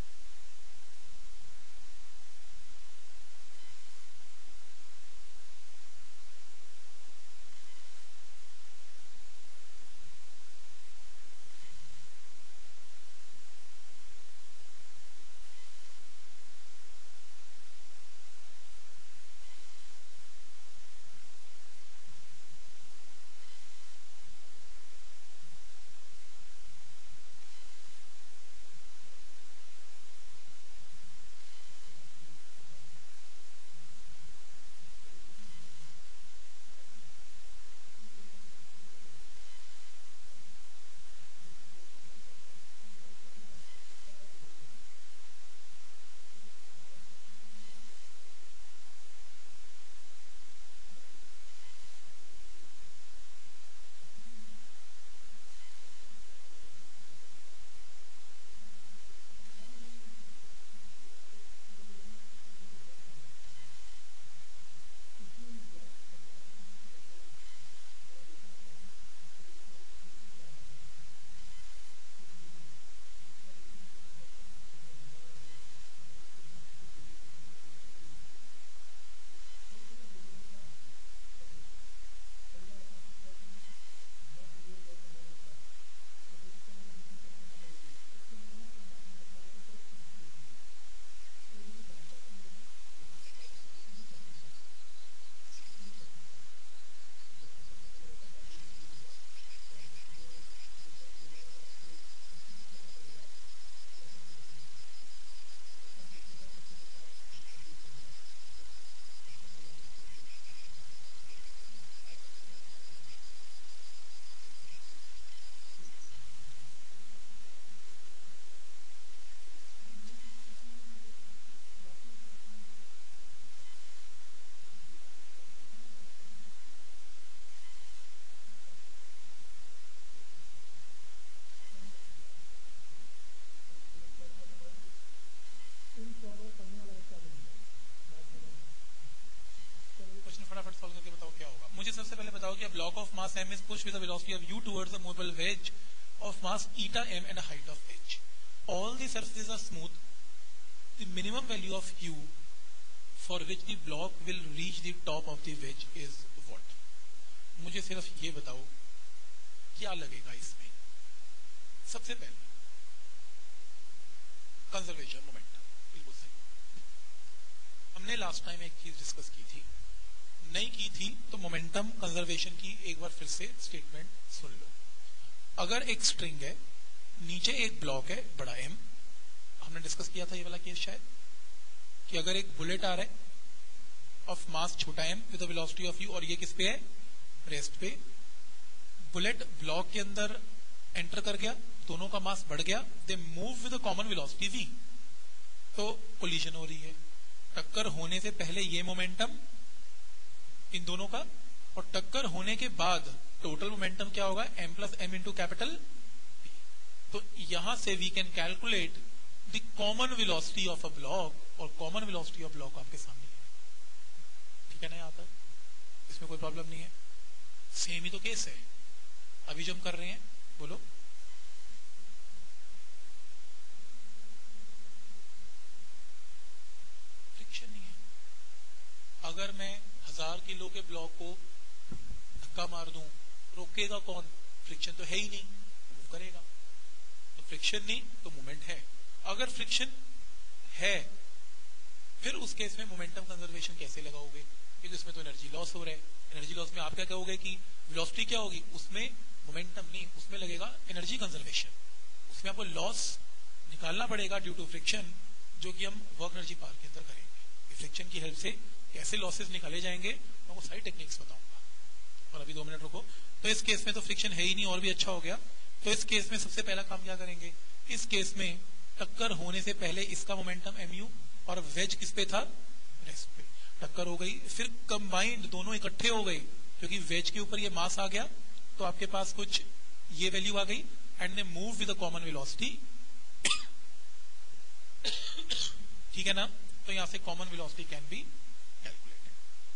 फटाफट सॉल्व करके बताओ क्या होगा। मुझे सबसे पहले बताओ कि block of mass m is pushed with the velocity of u towards the movable wedge of mass eta m and a height of h. All the surfaces are smooth. The minimum value of u for which the block will reach the top of the wedge is what? मुझे सिर्फ ये बताओ क्या लगेगा इसमें। सबसे पहले conservation moment, बिल्कुल सही। हमने लास्ट टाइम एक चीज डिस्कस की थी, नहीं की थी तो मोमेंटम कंजर्वेशन की एक बार फिर से स्टेटमेंट सुन लो। अगर एक स्ट्रिंग है, नीचे एक ब्लॉक है बड़ा एम, हमने डिस्कस किया था ये वाला केस शायद, कि अगर एक बुलेट आ रहा है ऑफ मास छोटा m with the velocity of u, और ये किस पे है? रेस्ट पे। बुलेट ब्लॉक के अंदर एंटर कर गया, दोनों का मास बढ़ गया, they move with the common velocity v, तो कोलिजन हो रही है। टक्कर होने से पहले ये मोमेंटम इन दोनों का, और टक्कर होने के बाद टोटल मोमेंटम क्या होगा? m plus m into capital P। तो यहां से we can calculate the common velocity of a block, और कॉमन वेलोसिटी ऑफ ब्लॉक आपके सामने है। ठीक है ना? यहाँ तक इसमें कोई प्रॉब्लम नहीं है, सेम ही तो केस है अभी जो हम कर रहे हैं। बोलो फ्रिक्शन नहीं है। अगर मैं किलो के ब्लॉक को धक्का मार दूं, रोकेगा कौन? फ्रिक्शन तो है ही नहीं, मूव करेगा। तो फ्रिक्शन नहीं तो मोमेंट है। अगर फ्रिक्शन है फिर उस केस में मोमेंटम कंजर्वेशन कैसे लगाओगे? क्योंकि उसमें तो एनर्जी लॉस हो रहा है। एनर्जी लॉस में आप क्या कहोगे कि वेलोसिटी क्या होगी? उसमें मोमेंटम नहीं, उसमें लगेगा एनर्जी कंजर्वेशन। उसमें आपको लॉस निकालना पड़ेगा ड्यू टू फ्रिक्शन, जो कि हम वर्क एनर्जी पावर के अंदर करेंगे। फ्रिक्शन की हेल्प से कैसे लॉसेस निकाले जाएंगे मैं वो सारी टेक्निक्स बताऊंगा। और अभी दो मिनट रुको। तो इस केस में तो फ्रिक्शन है ही नहीं, और भी अच्छा हो गया। तो इस केस में सबसे पहला काम क्या करेंगे? इस केस में टक्कर होने से पहले इसका मोमेंटम एम यू और वेज किस पे था? रेस्ट पे। टक्कर हो गई, फिर कंबाइंड दोनों इकट्ठे हो गए, क्योंकि वेज के ऊपर ये मास आ गया तो आपके पास कुछ ये वैल्यू आ गई and they move with the common velocity. ठीक है ना? तो यहां से common velocity can be calculated.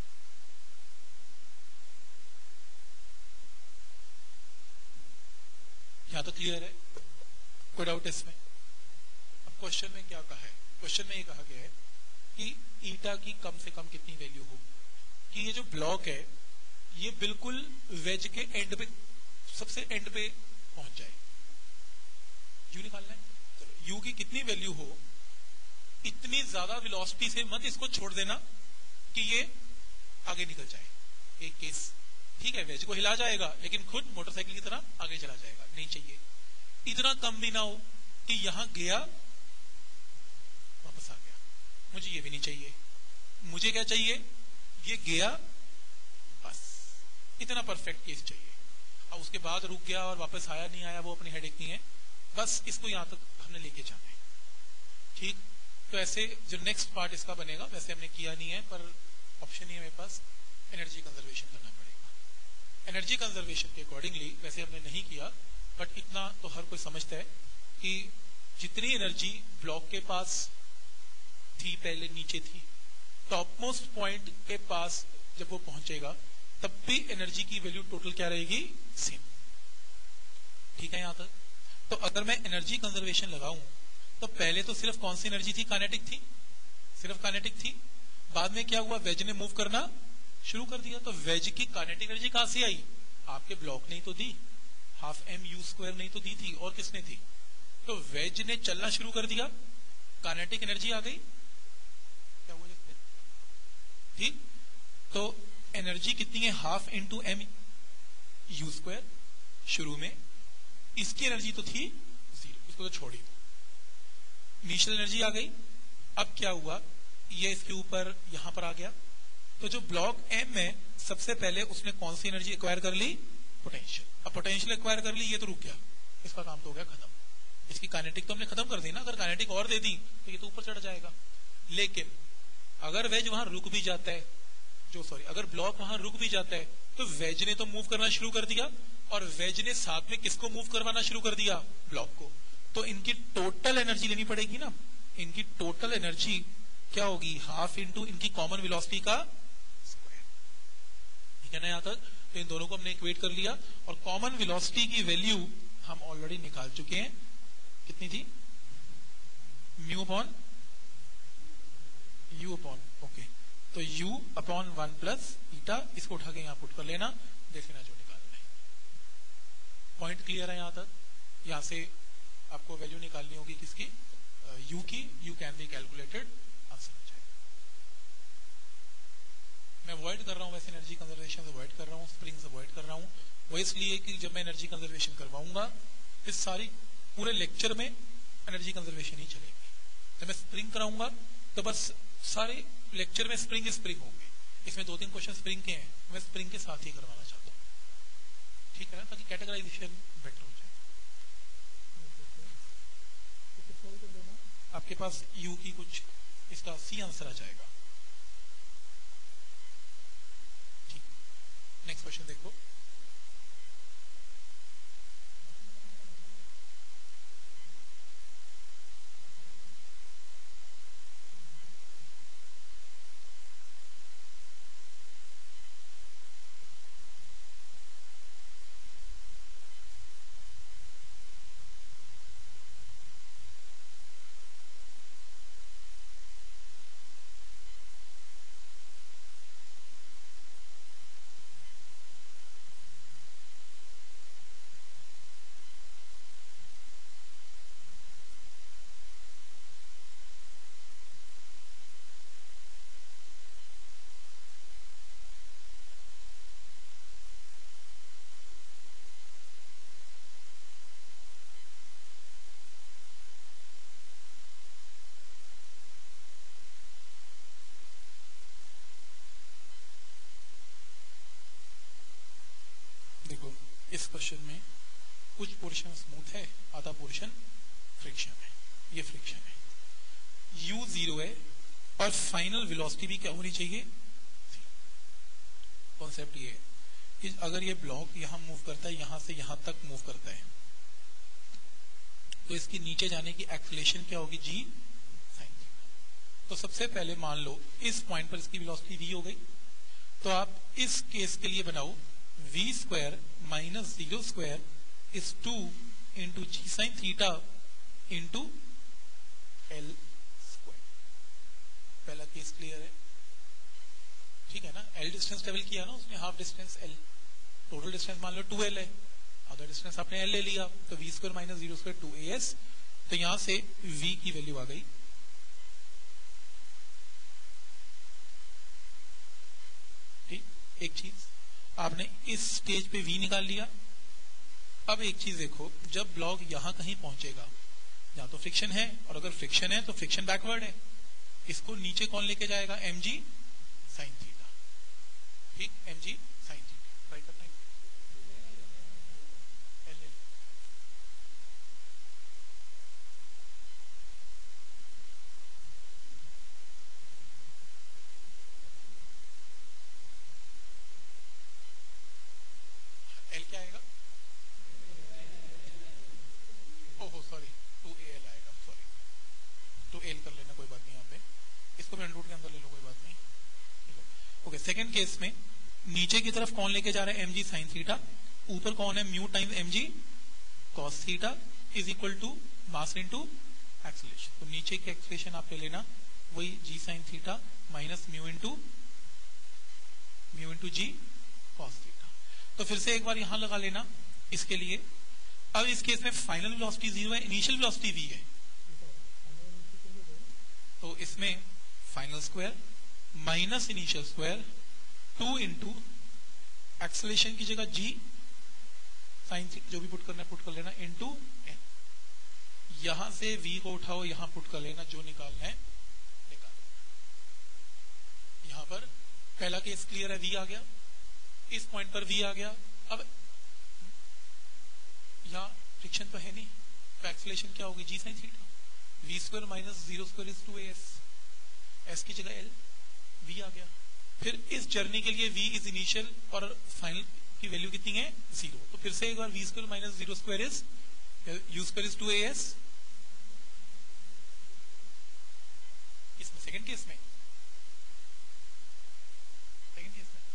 यहां तो क्लियर है? कोई डाउट इसमें? अब क्वेश्चन में क्या कहा है? क्वेश्चन में ये कहा गया है कि ईटा की कम से कम कितनी वैल्यू हो कि ये जो ब्लॉक है ये बिल्कुल वेज के एंड पे, सबसे एंड पे पहुंच जाए। यू निकालना है। चलो, यू की कितनी वैल्यू हो, इतनी ज्यादा वेलोसिटी से मत इसको छोड़ देना कि ये आगे निकल जाए। एक केस ठीक है, वेज को हिला जाएगा लेकिन खुद मोटरसाइकिल की तरह आगे चला जाएगा, नहीं चाहिए। इतना कम भी ना हो कि यहां गया वापस आ गया, मुझे ये भी नहीं चाहिए। मुझे क्या चाहिए? ये गया बस, इतना परफेक्ट केस चाहिए। अब उसके बाद रुक गया और वापस आया नहीं आया वो अपनी हेडेक नहीं है, बस इसको यहां तक हमने लेके जाना है। ठीक, तो ऐसे जो नेक्स्ट पार्ट इसका बनेगा, वैसे हमने किया नहीं है पर ऑप्शन ही है मेरे पास, एनर्जी कंजर्वेशन करना पड़ेगा। एनर्जी कंजर्वेशन के अकॉर्डिंगली वैसे हमने नहीं किया, बट इतना तो हर कोई समझता है कि जितनी एनर्जी ब्लॉक के पास थी पहले नीचे थी, टॉप मोस्ट पॉइंट के पास जब वो पहुंचेगा तब भी एनर्जी की वैल्यू टोटल क्या रहेगी? सेम। ठीक है यहां तक? तो अगर मैं एनर्जी कंजर्वेशन लगाऊं तो पहले तो सिर्फ कौन सी एनर्जी थी? काइनेटिक थी, सिर्फ काइनेटिक थी। बाद में क्या हुआ? वेज ने मूव करना शुरू कर दिया। तो वेज की काइनेटिक एनर्जी कहां से आई? आपके ब्लॉक ने ही तो दी, हाफ एम यू स्क्वायर नहीं तो दी थी, और किसने थी? तो वेज ने चलना शुरू कर दिया, काइनेटिक एनर्जी आ गई। क्या हुआ? ठीक, तो एनर्जी कितनी है? Half into m u square शुरू में। इसकी एनर्जी तो थी जीरो, इसको तो छोड़ ही दो। इनिशियल एनर्जी आ गई। अब क्या हुआ? ये इसके ऊपर यहां पर आ गया। तो जो ब्लॉक एम में सबसे पहले उसने कौन सी एनर्जी एक्वायर कर ली? पोटेंशियल। अब पोटेंशियल एक्वायर कर ली, ये तो रुक गया, इसका काम तो हो गया खत्म। इसकी काइनेटिक तो हमने खत्म कर दी ना। अगर काइनेटिक और दे दी तो ये तो ऊपर चढ़ जाएगा। लेकिन अगर वेज वहां रुक भी जाता है, जो सॉरी अगर ब्लॉक वहां रुक भी जाता है, तो वेज ने तो मूव करना शुरू कर दिया, और वेज ने साथ में किसको मूव करवाना शुरू कर दिया? ब्लॉक को। तो इनकी टोटल एनर्जी लेनी पड़ेगी ना। इनकी टोटल एनर्जी क्या होगी? हाफ इंटू इनकी कॉमन वेलोसिटी का स्क्वायर। ठीक है ना यहां तक? तो इन दोनों को हमने इक्वेट कर लिया, और कॉमन वेलोसिटी की वैल्यू हम ऑलरेडी निकाल चुके हैं। कितनी थी? Mu upon u upon, okay, तो u upon one plus eta, इसको उठा के यहां पुट कर लेना, देख लेना जो निकालना है। पॉइंट क्लियर है यहां तक? यहां से आपको वैल्यू निकालनी होगी किसकी? u की। u can be calculated, answer हो जाएगा। मैं अवॉइड कर रहा हूं वैसे एनर्जी कंजर्वेशन अवॉइड कर रहा हूं, स्प्रिंग्स अवॉइड कर रहा हूं, वो इसलिए कि जब मैं एनर्जी कंजर्वेशन करवाऊंगा इस सारी पूरे लेक्चर में एनर्जी कंजर्वेशन ही चलेगी। जब मैं स्प्रिंग कराऊंगा तो बस सारे लेक्चर में स्प्रिंग स्प्रिंग होंगे। इसमें दो तीन क्वेश्चन स्प्रिंग के हैं, मैं स्प्रिंग के साथ ही करवाना चाहता हूँ। ठीक है ना? ताकि कैटेगराइजेशन बेटर हो जाए। आपके पास यू की कुछ इसका सी आंसर आ जाएगा। ठीक, नेक्स्ट क्वेश्चन देखो। इस क्वेश्चन में कुछ पोर्शन स्मूथ है, आधा पोर्शन फ्रिक्शन है, ये फ्रिक्शन है। u जीरो है और फाइनल वेलोसिटी भी क्या होनी चाहिए? कॉन्सेप्ट ये है कि अगर ये ब्लॉक यहां मूव करता है, यहां से यहां तक मूव करता है, तो इसकी नीचे जाने की एक्सेलरेशन क्या होगी? g sin theta. तो सबसे पहले मान लो इस पॉइंट पर इसकी वेलोसिटी v हो गई, तो आप इस केस के लिए बनाओ v square minus zero square is two into g sine theta into l square. पहला केस क्लियर है, ठीक है ना? एल डिस्टेंस ट्रेवल किया ना उसने, half distance l, total distance मान लो टू एल है, अगर डिस्टेंस आपने एल ले लिया तो v square minus zero square two a s. तो यहां से v की वैल्यू आ गई, ठीक। एक चीज आपने इस स्टेज पे v निकाल लिया। अब एक चीज देखो, जब ब्लॉक यहां कहीं पहुंचेगा, या तो फ्रिक्शन है, और अगर फ्रिक्शन है तो फ्रिक्शन बैकवर्ड है, इसको नीचे कौन लेके जाएगा? mg sin थीटा, ठीक, mg sin थीटा। ट्राई करना है, एल एल एल क्या आएगा? ओहो सॉरी, टू ए एल आएगा, सॉरी, टू एल कर लेना, कोई बात नहीं। यहाँ पे इसको भी रूट के अंदर ले लो, कोई बात नहीं। ओके, सेकंड केस में नीचे की तरफ कौन लेके जा रहा है? mg sin theta. ऊपर कौन है? Mu times mg cos theta is equal to mass into acceleration. तो नीचे की एक्सेलरेशन आप ले लेना, वही g sin theta minus mu into mu into g cos theta. तो फिर से एक बार यहां लगा लेना इसके लिए। अब इस केस में फाइनल वेलोसिटी जीरो है, इनिशियल वेलोसिटी v है, तो इसमें final square minus initial square two into acceleration की जगह g साइन जो भी पुट करना है पुट कर लेना इंटू एन। यहां से v को उठाओ, यहां पुट कर लेना, जो निकालना है निकाल लेना। यहां पर पहला केस क्लियर है, v आ गया, इस पॉइंट पर v आ गया। अब यहां फ्रिक्शन तो है नहीं, तो एक्सेलरेशन क्या होगी? g sine theta, v square minus zero square is two a s, s की जगह एल, v आ गया। फिर इस जर्नी के लिए v इज इनिशियल और फाइनल की वैल्यू कितनी है? जीरो। तो फिर से एक बार v square minus zero square is u square is two a s. इसमें सेकंड केस में सेकंड केस में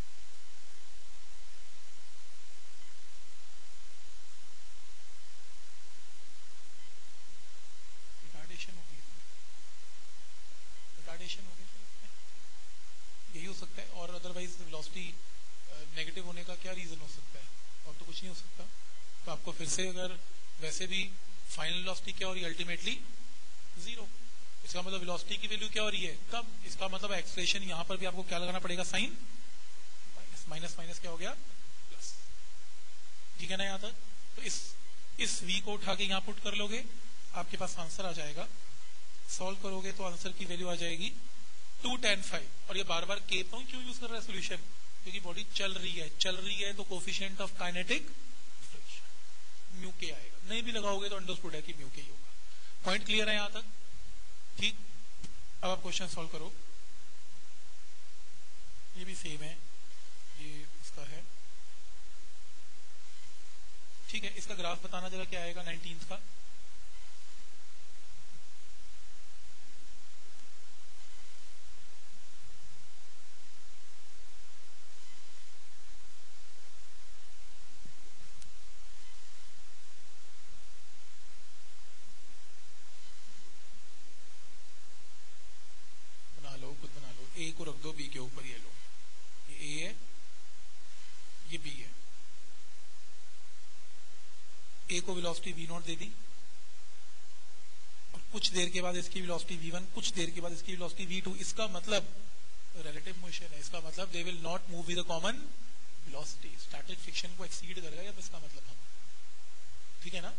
रिटार्डेशन होगी, रिटार्डेशन होगी, यही हो सकता है। और अदरवाइज वेलोसिटी नेगेटिव होने का क्या रीजन हो सकता है? और तो कुछ नहीं हो सकता। तो आपको फिर से, अगर वैसे भी फाइनल वेलोसिटी क्या हो रही है? Ultimately zero. इसका मतलब वेलोसिटी की वैल्यू क्या हो रही है? कब? इसका मतलब एक्सेलरेशन यहां पर भी आपको क्या लगाना पड़ेगा? साइन माइनस, माइनस माइनस क्या हो गया? प्लस, ठीक है ना यहां तक? तो इस इस v को उठा के यहां पुट कर लोगे, आपके पास आंसर आ जाएगा। सॉल्व करोगे तो आंसर की वैल्यू आ जाएगी टू टेन फाइव। और ये बार बार के क्यों यूज कर रहा है सोल्यूशन? क्योंकि बॉडी चल रही है, चल रही है तो coefficient of kinetic friction mu के आएगा। नहीं भी लगाओगे तो अंडरस्टूड है कि म्यू के ही होगा। पॉइंट क्लियर है यहां तक? ठीक। अब आप क्वेश्चन सॉल्व करो। ये भी सेम है, ये इसका है, ठीक है। इसका ग्राफ बताना जरा क्या आएगा नाइनटीन का? ए को रख दो बी के ऊपर, ये लो, ये ए है, ये बी है। ए को वेलोसिटी वी नॉट दे दी, और कुछ देर के बाद इसकी वेलोसिटी वी वन, कुछ देर के बाद इसकी वेलोसिटी वी टू। इसका मतलब रिलेटिव मोशन है, इसका मतलब they will not move with the common velocity, static friction को एक्सीड करेगा, या इसका मतलब हम, ठीक है ना?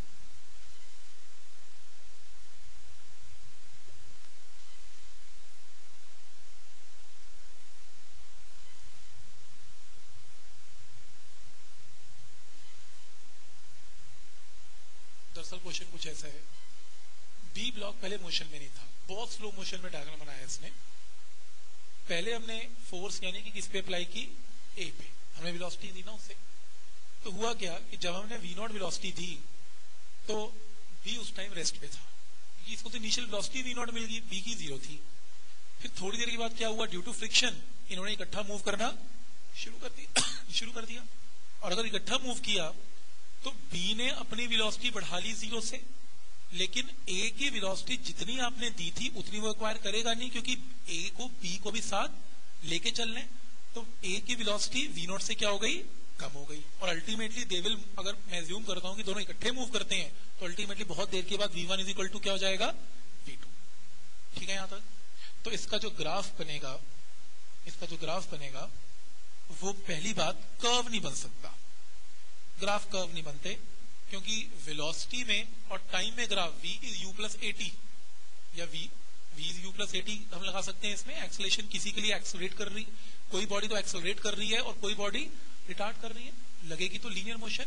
दरअसल क्वेश्चन कुछ ऐसा है, बी ब्लॉक पहले मोशन में नहीं था, बहुत स्लो मोशन में डायग्राम बनाया इसने। पहले हमने फोर्स यानी कि किस पे अप्लाई की, ए पे, हमने वेलोसिटी दी ना उससे। तो हुआ क्या कि जब हमने वी नॉट वेलोसिटी दी तो बी उस टाइम रेस्ट पे था, क्योंकि इसको तो इनिशियल वेलोसिटी वी नॉट मिल गई, बी की जीरो थी। फिर थोड़ी देर के बाद क्या हुआ, ड्यू टू फ्रिक्शन इन्होंने इकट्ठा मूव करना शुरू कर दिया शुरू कर दिया और अगर इकट्ठा मूव किया तो बी ने अपनी वेलोसिटी बढ़ा ली जीरो से, लेकिन ए की वेलोसिटी जितनी आपने दी थी उतनी वो एक्वायर करेगा नहीं, क्योंकि ए को बी को भी साथ लेके चलने। तो ए की वेलोसिटी वी नॉट से क्या हो गई, कम हो गई, और अल्टीमेटली दे विल, अगर मैं ज्यूम करता हूं कि दोनों इकट्ठे मूव करते हैं तो अल्टीमेटली बहुत देर के बाद v one is equal to क्या हो जाएगा, वी टू। ठीक है यहां तक। तो इसका जो ग्राफ बनेगा, इसका जो ग्राफ बनेगा वो पहली बात कर्व नहीं बन सकता, ग्राफ कर्व नहीं बनते, क्योंकि वेलोसिटी में और टाइम में graph v is u plus a t या v v is u plus a t हम लगा सकते हैं। इसमें एक्सेलरेशन किसी के लिए एक्सेलरेट कर रही, कोई बॉडी तो एक्सेलरेट कर रही है और कोई बॉडी रिटार्ड कर रही है, लगेगी तो लीनियर मोशन।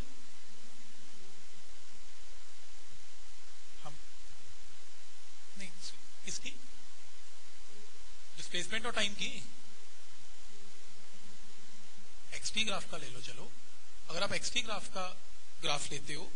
हम नहीं, इसकी डिस्प्लेसमेंट और टाइम की एक्सटी ग्राफ का ले लो। चलो अगर आप एक्सटी ग्राफ का ग्राफ लेते हो,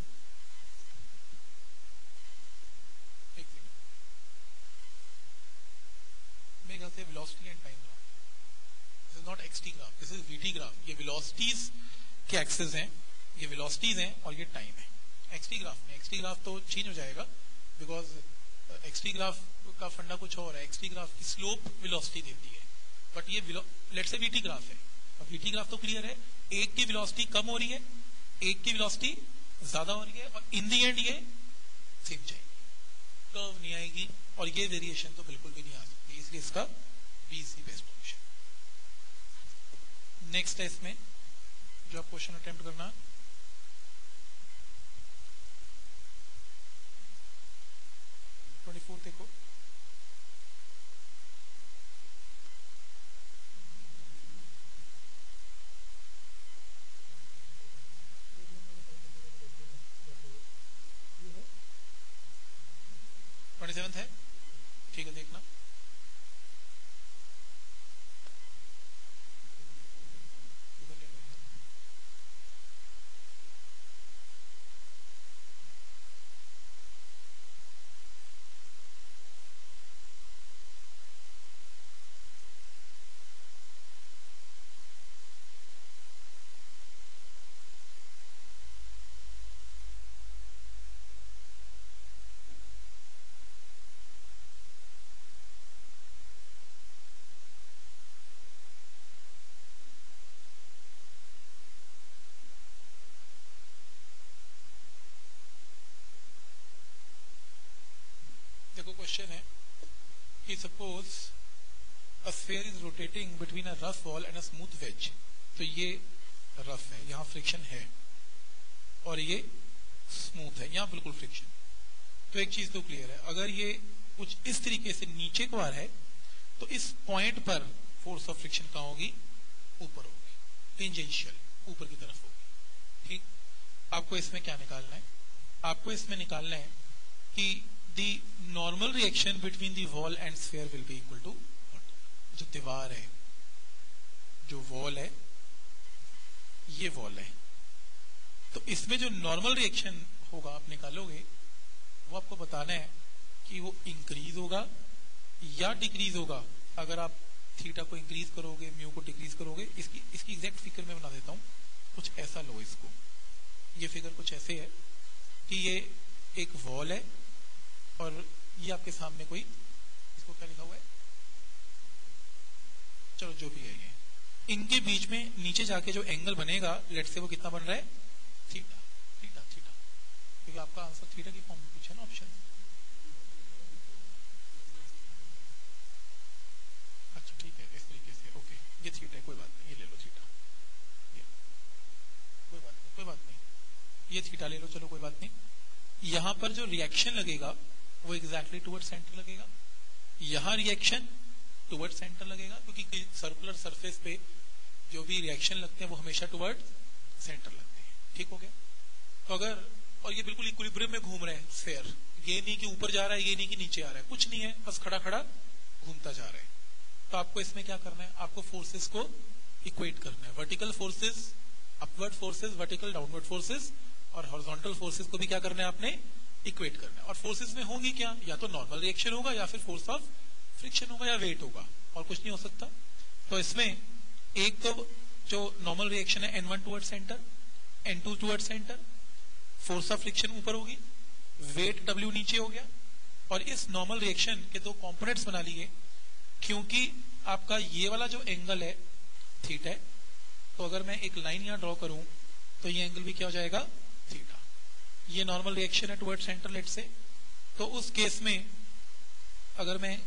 मेरे ख्याल से velocity and time graph, this is not x t graph, this is v t graph. ये वेलोसिटीज के एक्सेस हैं, ये वेलोसिटीज हैं और ये टाइम है। एक्सटी ग्राफ में, एक्सटी ग्राफ तो चेंज हो जाएगा, बिकॉज एक्सटी ग्राफ का फंडा कुछ और है। एक्सटी ग्राफ की स्लोप वेलोसिटी देती है, बट ये लेट्स से वीटी ग्राफ है। अब वीटी ग्राफ तो क्लियर है, एक की वेलोसिटी कम हो रही है, एक की वेलोसिटी ज्यादा हो रही है, और इन दी एंड ये सेम जाएगी, कर्व नहीं आएगी, और ये वेरिएशन तो बिल्कुल भी नहीं आ सकती, इसलिए इसका B is the best option. Next है इसमें जो आप क्वेश्चन अटेम्प्ट करना, ट्वेंटी फोर देखो। ट्वेंटी सेवंथ है, ठीक है देखना। क्वेश्चन है कि suppose a sphere is rotating between a rough wall and a smooth wedge. तो ये रफ है, यहां फ्रिक्शन है, और ये स्मूथ है, यहां बिल्कुल फ्रिक्शन। तो एक चीज तो क्लियर है, अगर ये कुछ इस तरीके से नीचे को आ रहा है तो इस पॉइंट पर फोर्स ऑफ फ्रिक्शन कहां होगी, ऊपर होगी, टेंजेंशियल, ऊपर की तरफ होगी। ठीक, आपको इसमें क्या निकालना है, आपको इसमें निकालना है कि the normal reaction between the wall and sphere will be equal to what? जो दीवार है, जो वॉल है, ये वॉल है, तो इसमें जो नॉर्मल रिएक्शन होगा आप निकालोगे, वो आपको बताना है कि वो इंक्रीज होगा या डिक्रीज होगा। अगर आप थीटा को इंक्रीज करोगे, म्यू को डिक्रीज करोगे। इसकी इसकी एग्जैक्ट फिगर मैं बना देता हूं, कुछ ऐसा लो इसको। ये फिगर कुछ ऐसे है कि ये एक वॉल है और ये आपके सामने कोई, इसको क्या लिखा हुआ है, चलो जो भी है ये, इनके बीच में नीचे जाके जो एंगल बनेगा, लेट से वो कितना बन रहा है, थीटा थीटा थीटा, क्योंकि आपका आंसर थीटा की फॉर्म में पूछा ना ऑप्शन। अच्छा ठीक है, इस तरीके से, ओके, ये थीटा है, कोई बात नहीं, ये ले लो थीटा, ये कोई बात नहीं, कोई बात नहीं, ये थीटा ले लो, चलो कोई बात नहीं। यहां पर जो रिएक्शन लगेगा वो एग्जैक्टली टुवर्ड सेंटर लगेगा, यहां रिएक्शन टुवर्ड सेंटर लगेगा, क्योंकि सर्कुलर सरफेस पे जो भी रिएक्शन लगते हैं वो हमेशा टुवर्ड सेंटर लगते हैं। ठीक हो गया। तो अगर और ये बिल्कुल इक्विलिब्रियम में घूम रहे हैं स्फीयर, ये नहीं कि ऊपर जा रहा है, ये नहीं कि नीचे आ रहा है, कुछ नहीं है, बस खड़ा खड़ा घूमता जा रहा है। तो आपको इसमें क्या करना है, आपको फोर्सेस को इक्वेट करना है, vertical forces upward forces, vertical downward forces, और हॉरिजॉन्टल फोर्सेस को भी क्या करना है आपने, इक्वेट करना है। और फोर्सेस में होंगी क्या, या तो नॉर्मल रिएक्शन होगा, या फिर फोर्स ऑफ फ्रिक्शन होगा, या वेट होगा, और कुछ नहीं हो सकता। तो इसमें एक तो जो नॉर्मल रिएक्शन है n one toward centre, n two toward centre, force of friction ऊपर होगी, वेट डब्ल्यू नीचे हो गया। और इस नॉर्मल रिएक्शन के दो कंपोनेंट्स बना लिए, क्योंकि आपका ये वाला जो एंगल है थीटा है, तो अगर मैं एक लाइन यहां ड्रॉ करूं तो ये एंगल भी क्या हो जाएगा, थीटा। ये नॉर्मल रिएक्शन है टुवर्ड सेंटर लेट से, तो उस केस में अगर मैं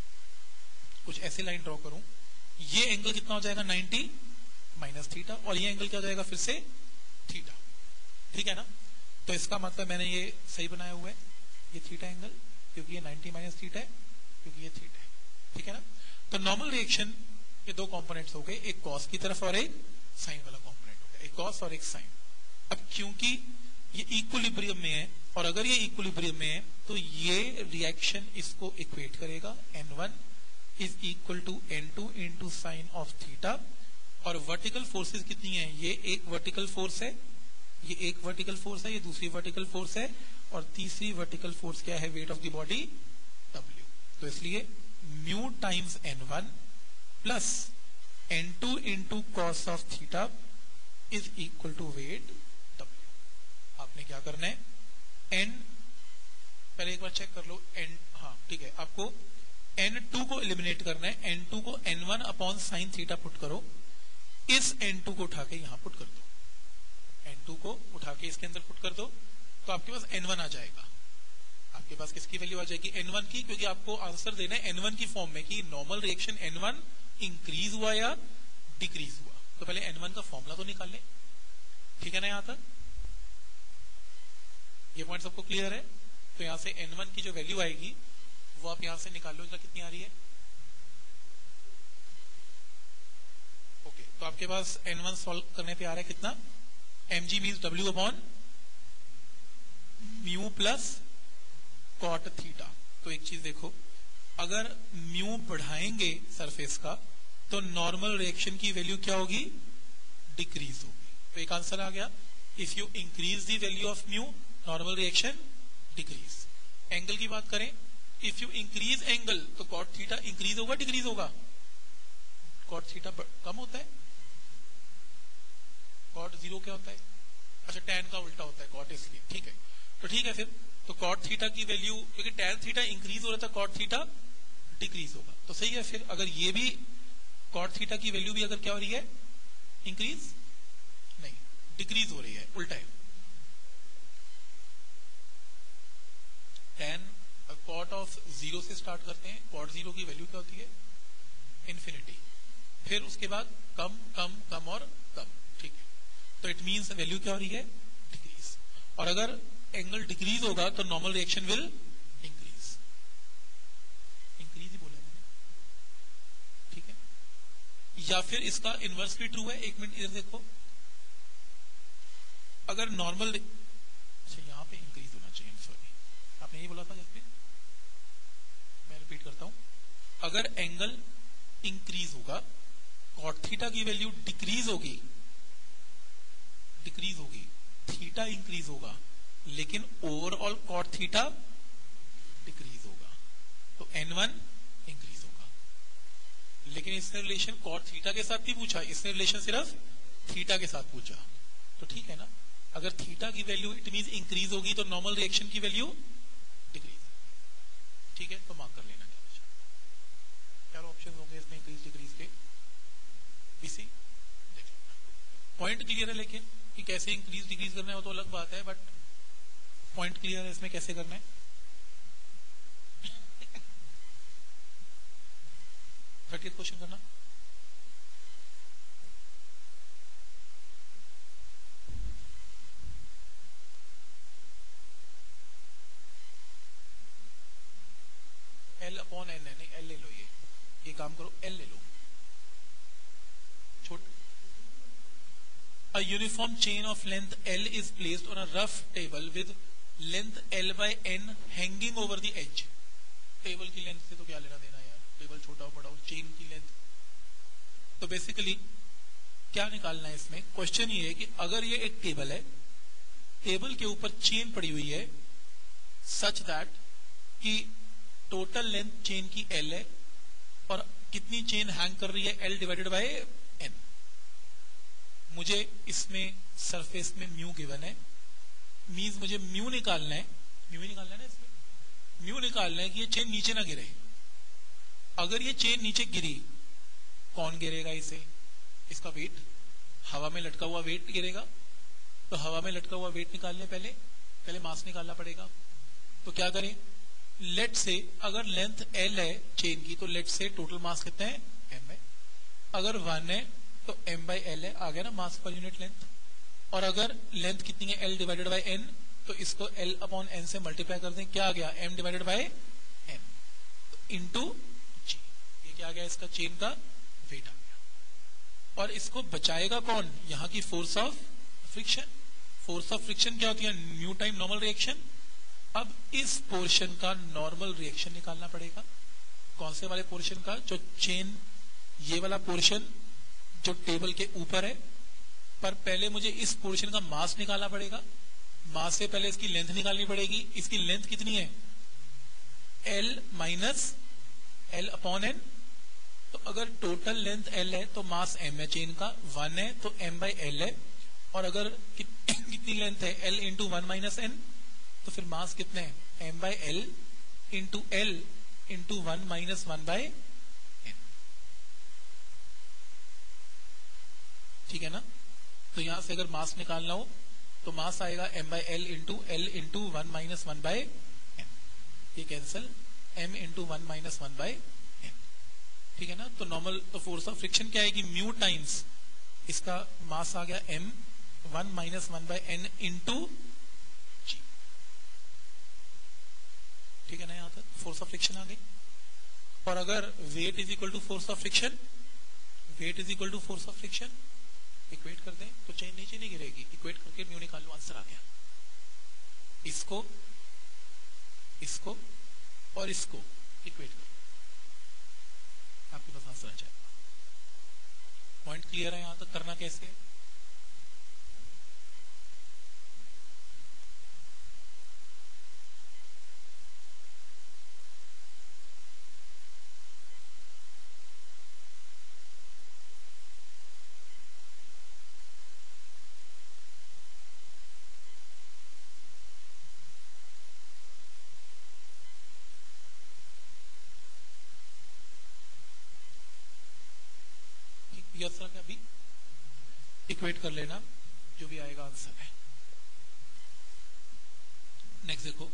कुछ ऐसी लाइन ड्रॉ करूं, ये एंगल कितना हो जाएगा, नाइंटी माइनस थीटा, और ये एंगल क्या हो जाएगा फिर से थीटा, ठीक है ना। तो इसका मतलब मैंने ये सही बनाया हुआ है, ये थीटा एंगल, क्योंकि ये नाइंटी माइनस थीटा है, क्योंकि ये थीटा है, ठीक है ना। तो नॉर्मल रिएक्शन के दो कंपोनेंट्स हो गए, एक कॉस की तरफ और एक साइन वाला कंपोनेंट हो गया, एक कॉस और एक साइन। अब क्योंकि ये इक्विलिब्रियम में है, और अगर ये इक्विलिब्रियम में है तो ये रिएक्शन इसको इक्वेट करेगा, n one is equal to n two into sine of theta. और वर्टिकल फोर्सेस कितनी है, ये एक वर्टिकल फोर्स है, ये एक वर्टिकल फोर्स है, ये दूसरी वर्टिकल फोर्स है, और तीसरी वर्टिकल फोर्स क्या है, वेट ऑफ द बॉडी डब्ल्यू। तो इसलिए mu times n one plus n two into cos of theta is equal to weight डब्ल्यू। आपने क्या करना है, एन पहले एक बार चेक कर लो, एन हाँ ठीक है, आपको एन टू को एलिमिनेट करना है, एन टू को N one upon sine theta put करो, इस एन टू को उठा के यहां पुट कर दो, एन टू को उठा के इसके अंदर पुट कर दो, तो आपके पास एन वन आ जाएगा। आपके पास किसकी वैल्यू आ जाएगी, एन वन की, क्योंकि आपको आंसर देना है एन वन की फॉर्म में कि normal reaction N one increase हुआ या डिक्रीज हुआ। तो पहले एन वन का फॉर्मूला तो निकाल ले, ठीक है ना। यहां तक ये पॉइंट सबको क्लियर है। तो यहां से एन वन की जो वैल्यू आएगी वो आप यहां से निकाल लो, कितनी आ रही है। ओके, तो आपके पास एन वन सॉल्व करने पे आ रहा है कितना, M G means W upon mu plus cot theta. तो एक चीज देखो, अगर म्यू बढ़ाएंगे सरफेस का तो नॉर्मल रिएक्शन की वैल्यू क्या होगी, डिक्रीज होगी। तो एक आंसर आ गया, if you increase the value of mu normal reaction decrease. Angle की बात करें, इफ यू इंक्रीज एंगल तो कॉट थीटा इंक्रीज होगा डिक्रीज होगा, कॉट थीटा कम होता है, कॉट जीरो क्या होता है, अच्छा टैन का उल्टा होता है कॉट, इसलिए ठीक है। तो ठीक है फिर, तो कॉट थीटा की वैल्यू, क्योंकि टैन थीटा इंक्रीज हो रहा था, कॉट थीटा डिक्रीज होगा, तो सही है। फिर अगर ये भी कॉट थीटा की वैल्यू भी अगर क्या हो रही है, इंक्रीज नहीं डिक्रीज हो रही है, उल्टा है। टैन कॉट ऑफ जीरो से स्टार्ट करते हैं, कॉट जीरो की वैल्यू क्या होती है, इन्फिनिटी, फिर उसके बाद कम कम कम और कम, ठीक है। तो इट मींस वैल्यू क्या हो रही है, डिक्रीज। और अगर एंगल डिक्रीज होगा तो normal reaction will increase, increase ही बोला मैंने, ठीक है। या फिर इसका इनवर्स भी ट्रू है, एक मिनट इधर देखो, अगर नॉर्मल, अच्छा यहां पे इंक्रीज होना चाहिए, सॉरी आपने यही बोला था जब, मैं रिपीट करता हूं, अगर एंगल इंक्रीज होगा, कॉट थीटा की वैल्यू डिक्रीज होगी, डिक्रीज होगी, थीटा इंक्रीज होगा, लेकिन ओवरऑल कॉट थीटा डिक्रीज होगा, तो एन वन इंक्रीज होगा। लेकिन इसने रिलेशन कॉट थीटा के साथ नहीं पूछा, इसने रिलेशन सिर्फ थीटा के साथ पूछा, तो ठीक है ना। अगर थीटा की वैल्यू इट मींस इंक्रीज होगी तो नॉर्मल रिएक्शन की वैल्यू डिक्रीज, ठीक है। तो मार्क कर लेना, क्या ऑप्शन होंगे इसमें इंक्रीज डिक्रीज के, इसी पॉइंट क्लियर है। लेकिन कि कैसे इंक्रीज डिक्रीज करना है वो तो अलग बात है, बट पॉइंट क्लियर है इसमें कैसे करना है। थर्टी क्वेश्चन करना, एल अपॉन एन है, नहीं एल ले लो, ये ये काम करो, एल ले लो, छोट A uniform chain of length L is placed on a rough table with length L by n hanging over the edge. Table की लेंथ से तो क्या लेना देना यार, टेबल छोटा हो बड़ा हो, चेन की लेंथ। तो बेसिकली क्या निकालना है इसमें, क्वेश्चन ये है कि अगर ये एक टेबल है, टेबल के ऊपर चेन पड़ी हुई है सच दैट कि टोटल लेंथ चेन की L है और कितनी चेन हैंग कर रही है, L डिवाइडेड बाय n। मुझे इसमें सरफेस में म्यू गिवन है, मींस मुझे म्यू निकालना है, म्यू ही निकालना है ना इसमें, म्यू निकालना है कि ये चेन नीचे ना गिरे। अगर ये चेन नीचे गिरी, कौन गिरेगा इसे, इसका वेट, हवा में लटका हुआ वेट गिरेगा। तो हवा में लटका हुआ वेट निकालने पहले पहले मास निकालना पड़ेगा। तो क्या करें, लेट से अगर लेंथ L है चेन की, तो लेट से टोटल मास कितना है, m है। अगर वन है तो m बाई एल है, आ गया ना मास पर यूनिट लेंथ। और अगर लेंथ कितनी है, L डिवाइडेड बाई n, तो इसको L अपॉन n से मल्टीप्लाई कर दें, क्या आ गया, m divided by n into G. ये क्या आ गया, इसका चेन का वेट आ गया। और इसको बचाएगा कौन, यहाँ की force of friction. Force of friction क्या होती है, न्यू टाइम नॉर्मल रिएक्शन। अब इस पोर्शन का नॉर्मल रिएक्शन निकालना पड़ेगा। कौन से वाले पोर्शन का, जो चेन, ये वाला पोर्शन जो टेबल के ऊपर है। पर पहले मुझे इस पोर्शन का मास निकालना पड़ेगा, मास से पहले इसकी लेंथ निकालनी पड़ेगी। इसकी लेंथ कितनी है, L minus L upon n। तो अगर टोटल लेंथ L है तो मास m है, चेन का वन है तो m बाई एल है। और अगर कि, कितनी लेंथ है, L into one minus n, तो फिर मास कितने हैं, m by L into L into one minus one by n। ठीक है ना। तो यहां से अगर मास निकालना हो तो मास आएगा m by L into L into one minus one by n। ये cancel, m into one minus one by n। ठीक है ना। तो नॉर्मल, तो फोर्स ऑफ फ्रिक्शन क्या है कि म्यू टाइम्स इसका मास आ गया m one minus one by N into G. ठीक है ना, यहां तक फोर्स ऑफ फ्रिक्शन आ गई। और अगर weight is equal to force of friction, weight is equal to force of friction equate कर दें तो चेन नीचे नहीं गिरेगी। इक्वेट करके म्यू निकाल लो, आंसर आ गया। इसको इसको और इसको इक्वेट करो, आपके पास आंसर आ जाएगा। पॉइंट क्लियर है यहां तक, करना कैसे है। अभी इक्वेट कर लेना, जो भी आएगा आंसर है। नेक्स्ट देखो,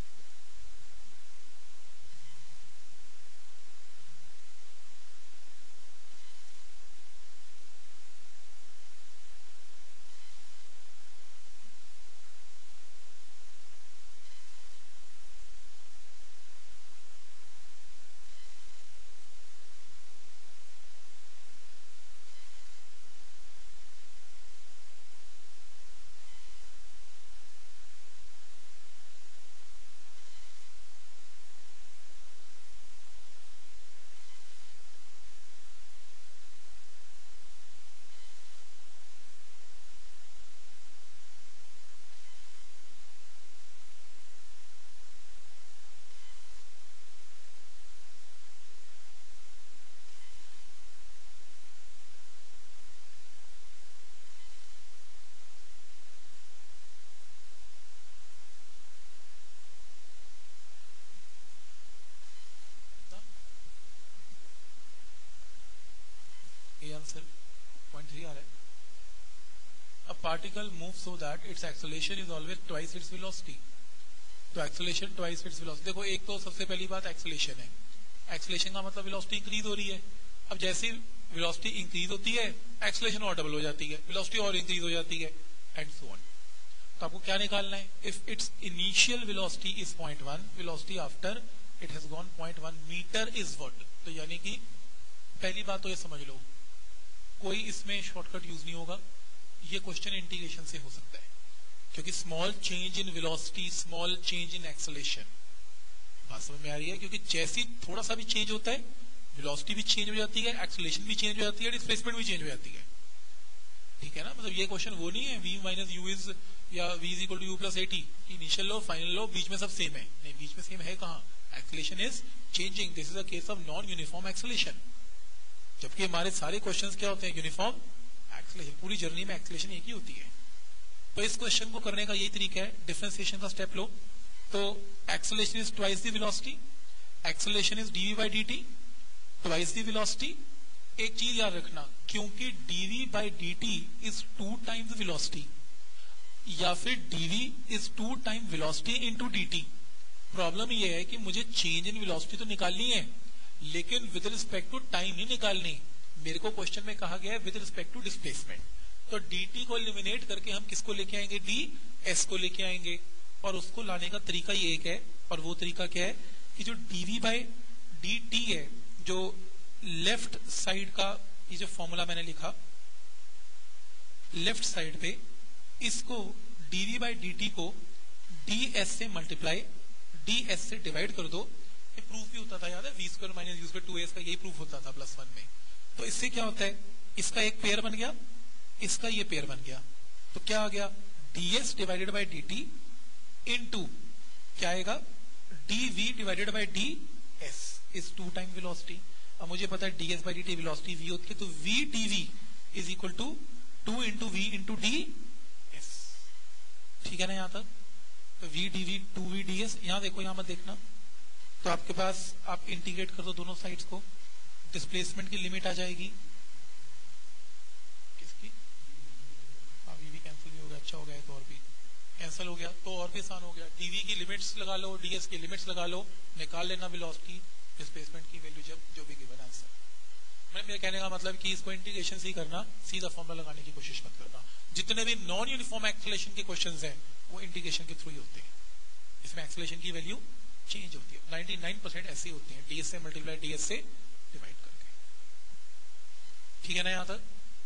आंसर पॉइंट थ्री आ रहा है। A particle moves so that its acceleration is always twice its velocity. तो acceleration twice its velocity। देखो, एक तो सबसे पहली बात acceleration है। acceleration का मतलब velocity increase हो रही है। अब जैसे velocity increase होती है, acceleration और double हो जाती है, velocity और increase हो जाती है, and so on। तो आपको क्या निकालना है, if its initial velocity is point one, velocity after it has gone point one meter is what। तो यानी कि पहली बात तो ये समझ लो, कोई इसमें शॉर्टकट यूज नहीं होगा। ये क्वेश्चन इंटीग्रेशन से हो सकता है, क्योंकि small change in velocity, small change in acceleration, बात समझ में आ रही है? क्योंकि जैसी थोड़ा सा भी चेंज होता है, वेलोसिटी भी चेंज हो जाती है, एक्सेलरेशन भी चेंज हो जाती है, डिस्प्लेसमेंट भी चेंज हो जाती है। ठीक है ना? मतलब ये क्वेश्चन वो नहीं है v माइनस यू इज या v is equal to U plus AT, initial लो फाइनल लो बीच में सब सेम है। नहीं, बीच में सेम है कहाँ? Acceleration is changing, this is a case of non uniform acceleration. जबकि हमारे सारे क्वेश्चंस क्या होते हैं? यूनिफॉर्म एक्सेलरेशन, पूरी जर्नी में एक्सेलरेशन एक ही होती है। तो इस क्वेश्चन को करने का यही तरीका है, डिफरेंशिएशन का स्टेप लो। तो acceleration is twice the velocity, acceleration is DV by D T, twice the velocity. एक चीज याद रखना, क्योंकि DV by D T is two times velocity, या फिर DV is two time velocity into DT. Problem ये है कि मुझे चेंज इन वेलोसिटी तो निकालनी है, लेकिन विद रिस्पेक्ट टू टाइम नहीं निकालनी। मेरे को क्वेश्चन में कहा गया है विद रिस्पेक्ट टू डिस्प्लेसमेंट, तो dt को एलिमिनेट करके हम किसको लेके आएंगे? ds को लेके आएंगे। और उसको लाने का तरीका ये एक है, और वो तरीका क्या है कि जो dv बाई dt है, जो लेफ्ट साइड का ये जो फॉर्मूला मैंने लिखा लेफ्ट साइड पे, इसको dv बाई dt को ds से मल्टीप्लाई ds से डिवाइड कर दो। ये प्रूफ भी होता था, याद है? V square minus U square two S का यही प्रूफ होता था प्लस वन में। तो इससे क्या होता है? इसका एक पेयर बन गया, इसका ये पेयर बन गया, तो क्या आ गया? ds divided by dt into क्या आएगा? dv divided by ds is two time velocity. अब मुझे पता है ds by dt velocity v होती है, तो v dv is equal to two into v into ds। ठीक है ना यहां तक? तो v dv two v ds। यहां देखो, यहां मत देखना। तो आपके पास, आप इंटीग्रेट कर दो दोनों साइड्स को, डिस्प्लेसमेंट की लिमिट आ जाएगी किसकी? हाँ, v भी कैंसिल भी हो गया, अच्छा हो गया, तो और भी कैंसिल हो गया, तो और भी आसान हो गया। dv की लिमिट्स लगा लो, ds की लिमिट्स लगा लो, निकाल लेना वेलोसिटी डिस्प्लेसमेंट की वैल्यू, जब जो भी गिवन आंसर। मैं मेरे कहने का मतलब कि इसको इंटीग्रेशन से ही करना, सीधा फॉर्मूला लगाने की कोशिश मत करना। जितने भी नॉन यूनिफॉर्म एक्सेलरेशन के क्वेश्चंस हैं वो इंटीग्रेशन के थ्रू ही होते हैं, इसमें एक्सेलरेशन की वैल्यू चेंज होती है। निन्यानवे परसेंट ऐसी होती है, ds से मल्टीप्लाई ds से डिवाइड करके। ठीक है ना यहां तक?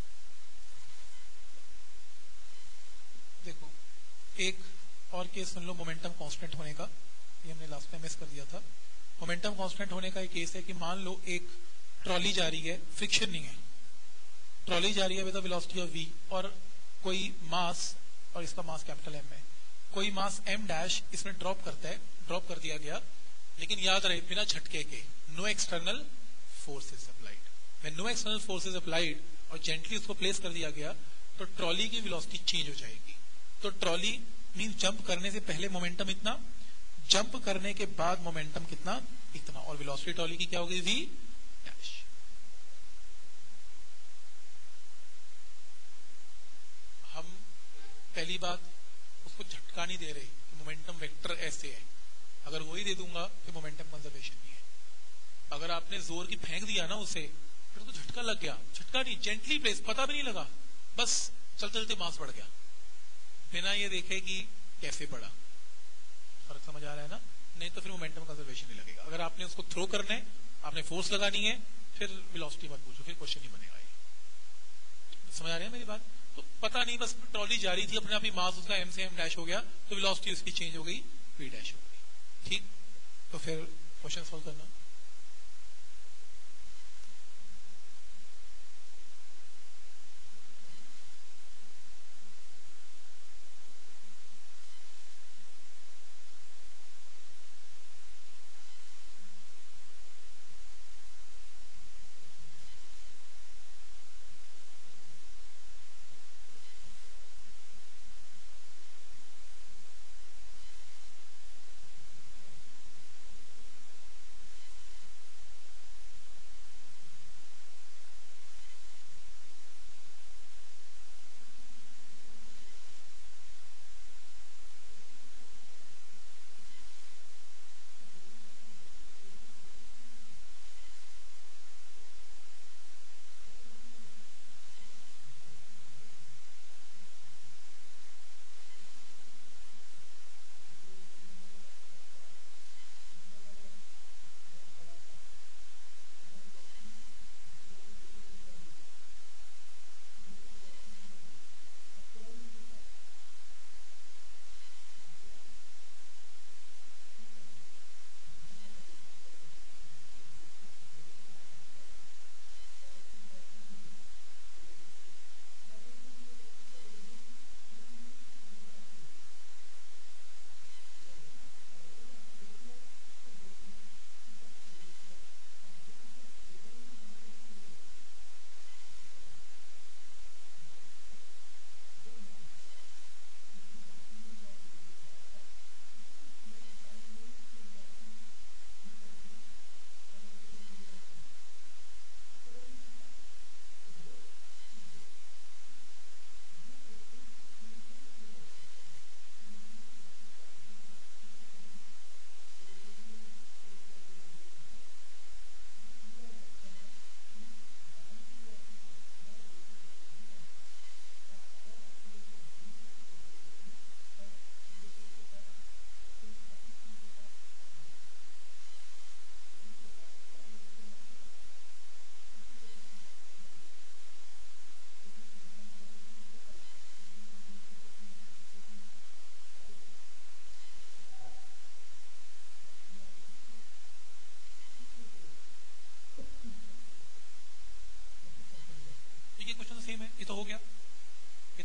देखो, एक और केस सुन लो मोमेंटम कांस्टेंट होने का, ये हमने लास्ट टाइम मिस कर दिया था। मोमेंटम कांस्टेंट होने का एक केस है कि मान लो एक ट्रॉली जा रही है, फ्रिक्शन नहीं है, ट्रॉली जा रही है with the velocity of v, और कोई मास, और इसका मास कैपिटल M है, कोई मास m डैश इसमें ड्रॉप करता है, ड्रॉप कर दिया गया, लेकिन याद रहे बिना झटके के, no external forces applied. When no external forces applied और जेंटली उसको प्लेस कर दिया गया, तो ट्रॉली की वेलोसिटी चेंज हो जाएगी। तो ट्रॉली मीन जंप करने से पहले मोमेंटम इतना, जंप करने के बाद मोमेंटम कितना? इतना, और वेलोसिटी ट्रॉली की क्या होगी? v dash. हम पहली बात उसको झटका नहीं दे रहे, मोमेंटम वेक्टर ऐसे है, अगर वही दे दूंगा तो मोमेंटम कंजर्वेशन नहीं है। अगर आपने जोर की फेंक दिया ना उसे, फिर तो झटका लग गया, झटका नहीं, जेंटली प्लेस, पता भी नहीं लगा, बस चलते चलते मास बढ़ गया, बिना ये देखे कि कैसे पड़ा। फर्क समझ आ रहा है ना? नहीं तो फिर मोमेंटम कंजर्वेशन नहीं लगेगा। अगर आपने उसको थ्रो करना है, आपने फोर्स लगानी है, फिर वेलोसिटी मत पूछो, फिर क्वेश्चन नहीं बनेगा। ये समझ आ रही है मेरी बात? तो पता नहीं, बस ट्रॉली जा रही थी, अपने आप ही मास उसका m से m डैश हो गया, तो वेलोसिटी उसकी चेंज हो गई, v डैश हो गई। ठीक, तो फिर क्वेश्चन सॉल्व करना।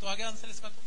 तो आ गया आंसर इसका। तो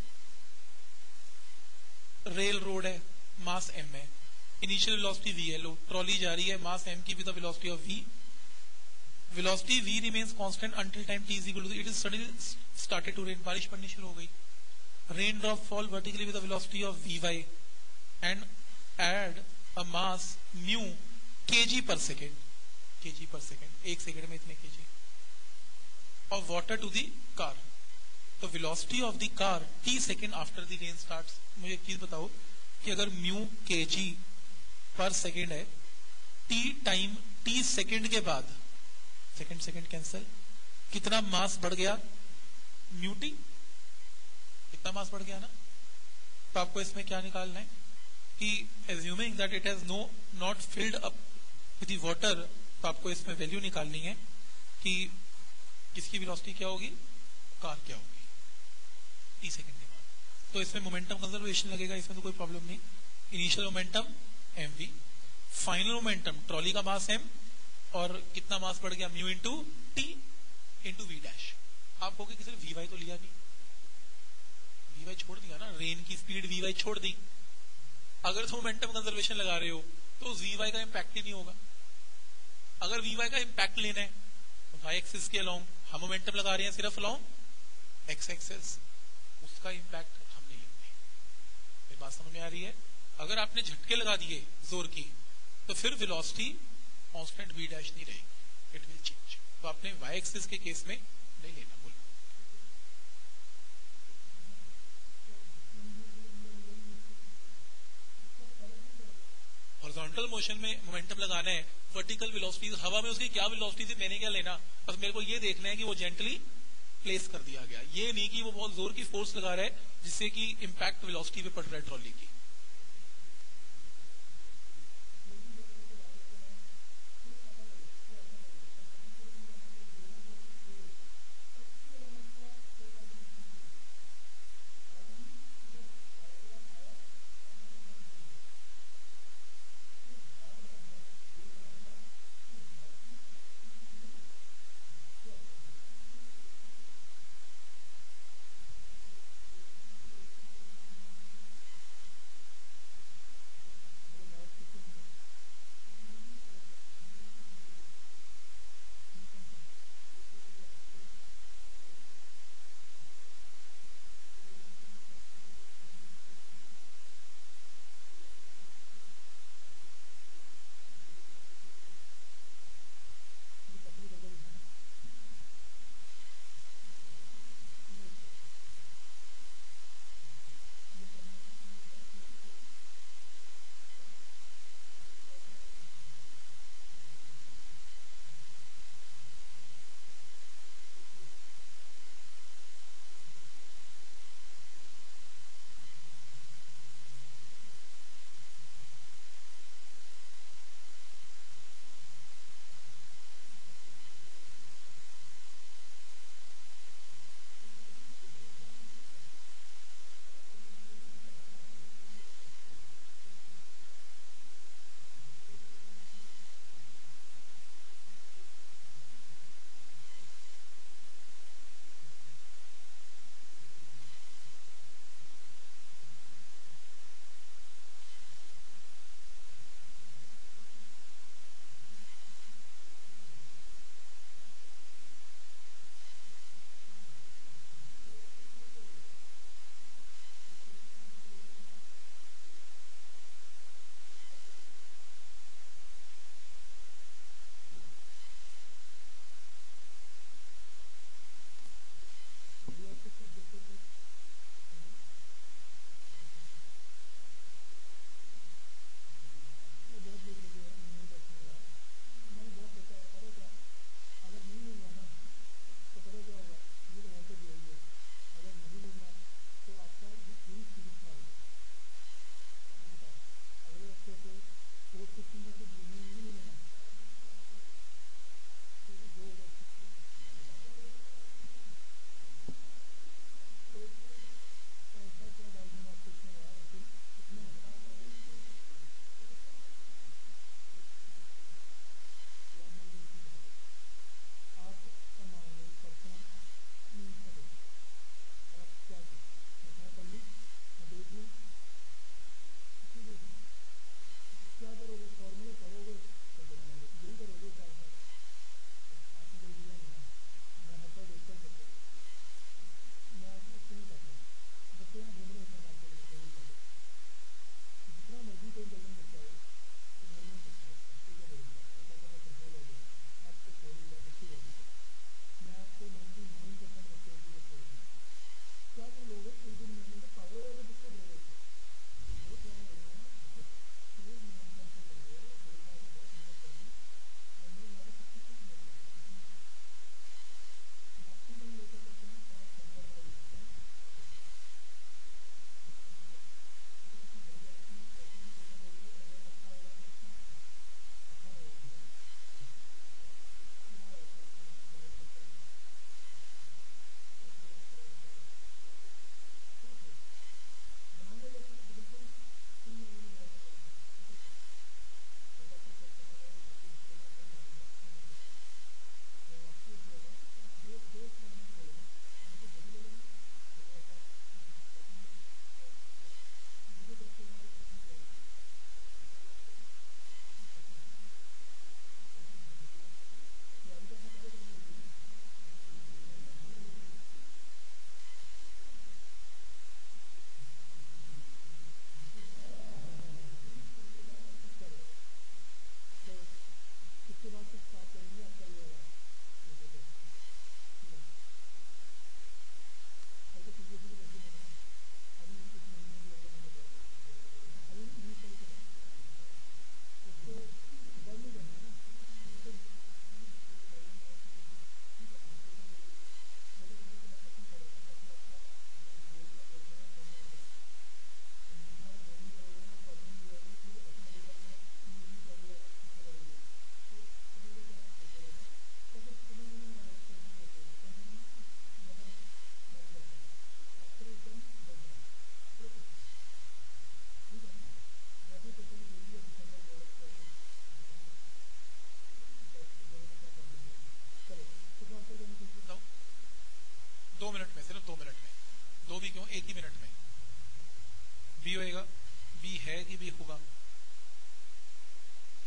रेल रोड है, मास एम है, इनिशियल वेलोसिटी वी है, लो ट्रॉली जा रही है, मास एम की with the velocity of V, velocity v remains constant until time t is equal to, it is suddenly started to rain, बारिश पड़नी शुरू हो गई, rain drop fall vertically with the velocity of vy and add a mass mu kg per second, kg per second, एक second में इतने kg of water to the car, तो velocity of the car t second after the rain starts। मुझे एक चीज बताओ कि अगर mu kg पर सेकंड है, t टाइम t सेकंड के बाद, सेकंड सेकंड कैंसल, कितना मास बढ़ गया, म्यूटी, कितना मास बढ़ गया ना। तो आपको इसमें क्या निकालना है कि assuming that it has no not filled up with the water, तो आपको इसमें वैल्यू निकालनी है कि किसकी वेलोसिटी क्या होगी, कार क्या होगी टी सेकंड के बाद। तो इसमें मोमेंटम कंजर्वेशन लगेगा, इसमें तो कोई प्रॉब्लम नहीं। Initial momentum M V, final momentum trolley का मास एम, और कितना मास बढ़ गया, mu into T into V dash. आप कहोगे कि सिर्फ वी वाई तो लिया नहीं, वी वाई छोड़ दिया ना, रेन की स्पीड वी वाई छोड़ दी। अगर तो मोमेंटम कंजर्वेशन लगा रहे हो तो वी वाई का इंपैक्ट ही नहीं होगा। अगर वी वाई का इंपैक्ट लेना है तो वाई एक्सिस के अलोंग, हम मोमेंटम लगा रहे हैं सिर्फ अलोंग एक्स एक्सिस, उसका इंपैक्ट हम नहीं लेंगे। मेरी बात समझ में आ रही है। अगर आपने झटके लगा दिए जोर की तो फिर वेलोसिटी कांस्टेंट v डैश नहीं रहेगी, इट विल चेंज। तो आपने y एक्सिस के केस में नहीं लेना। बोलो हॉरिजॉन्टल मोशन में मोमेंटम लगाना है, वर्टिकल वेलोसिटी हवा में उसकी क्या वेलोसिटी थी मैंने क्या लेना, बस मेरे को ये देखना है कि वो जेंटली प्लेस कर दिया गया, ये नहीं कि वो बहुत जोर की फोर्स लगा रहा है जिससे कि इंपैक्ट वेलोसिटी पे पड़ रहा है ट्रॉली की।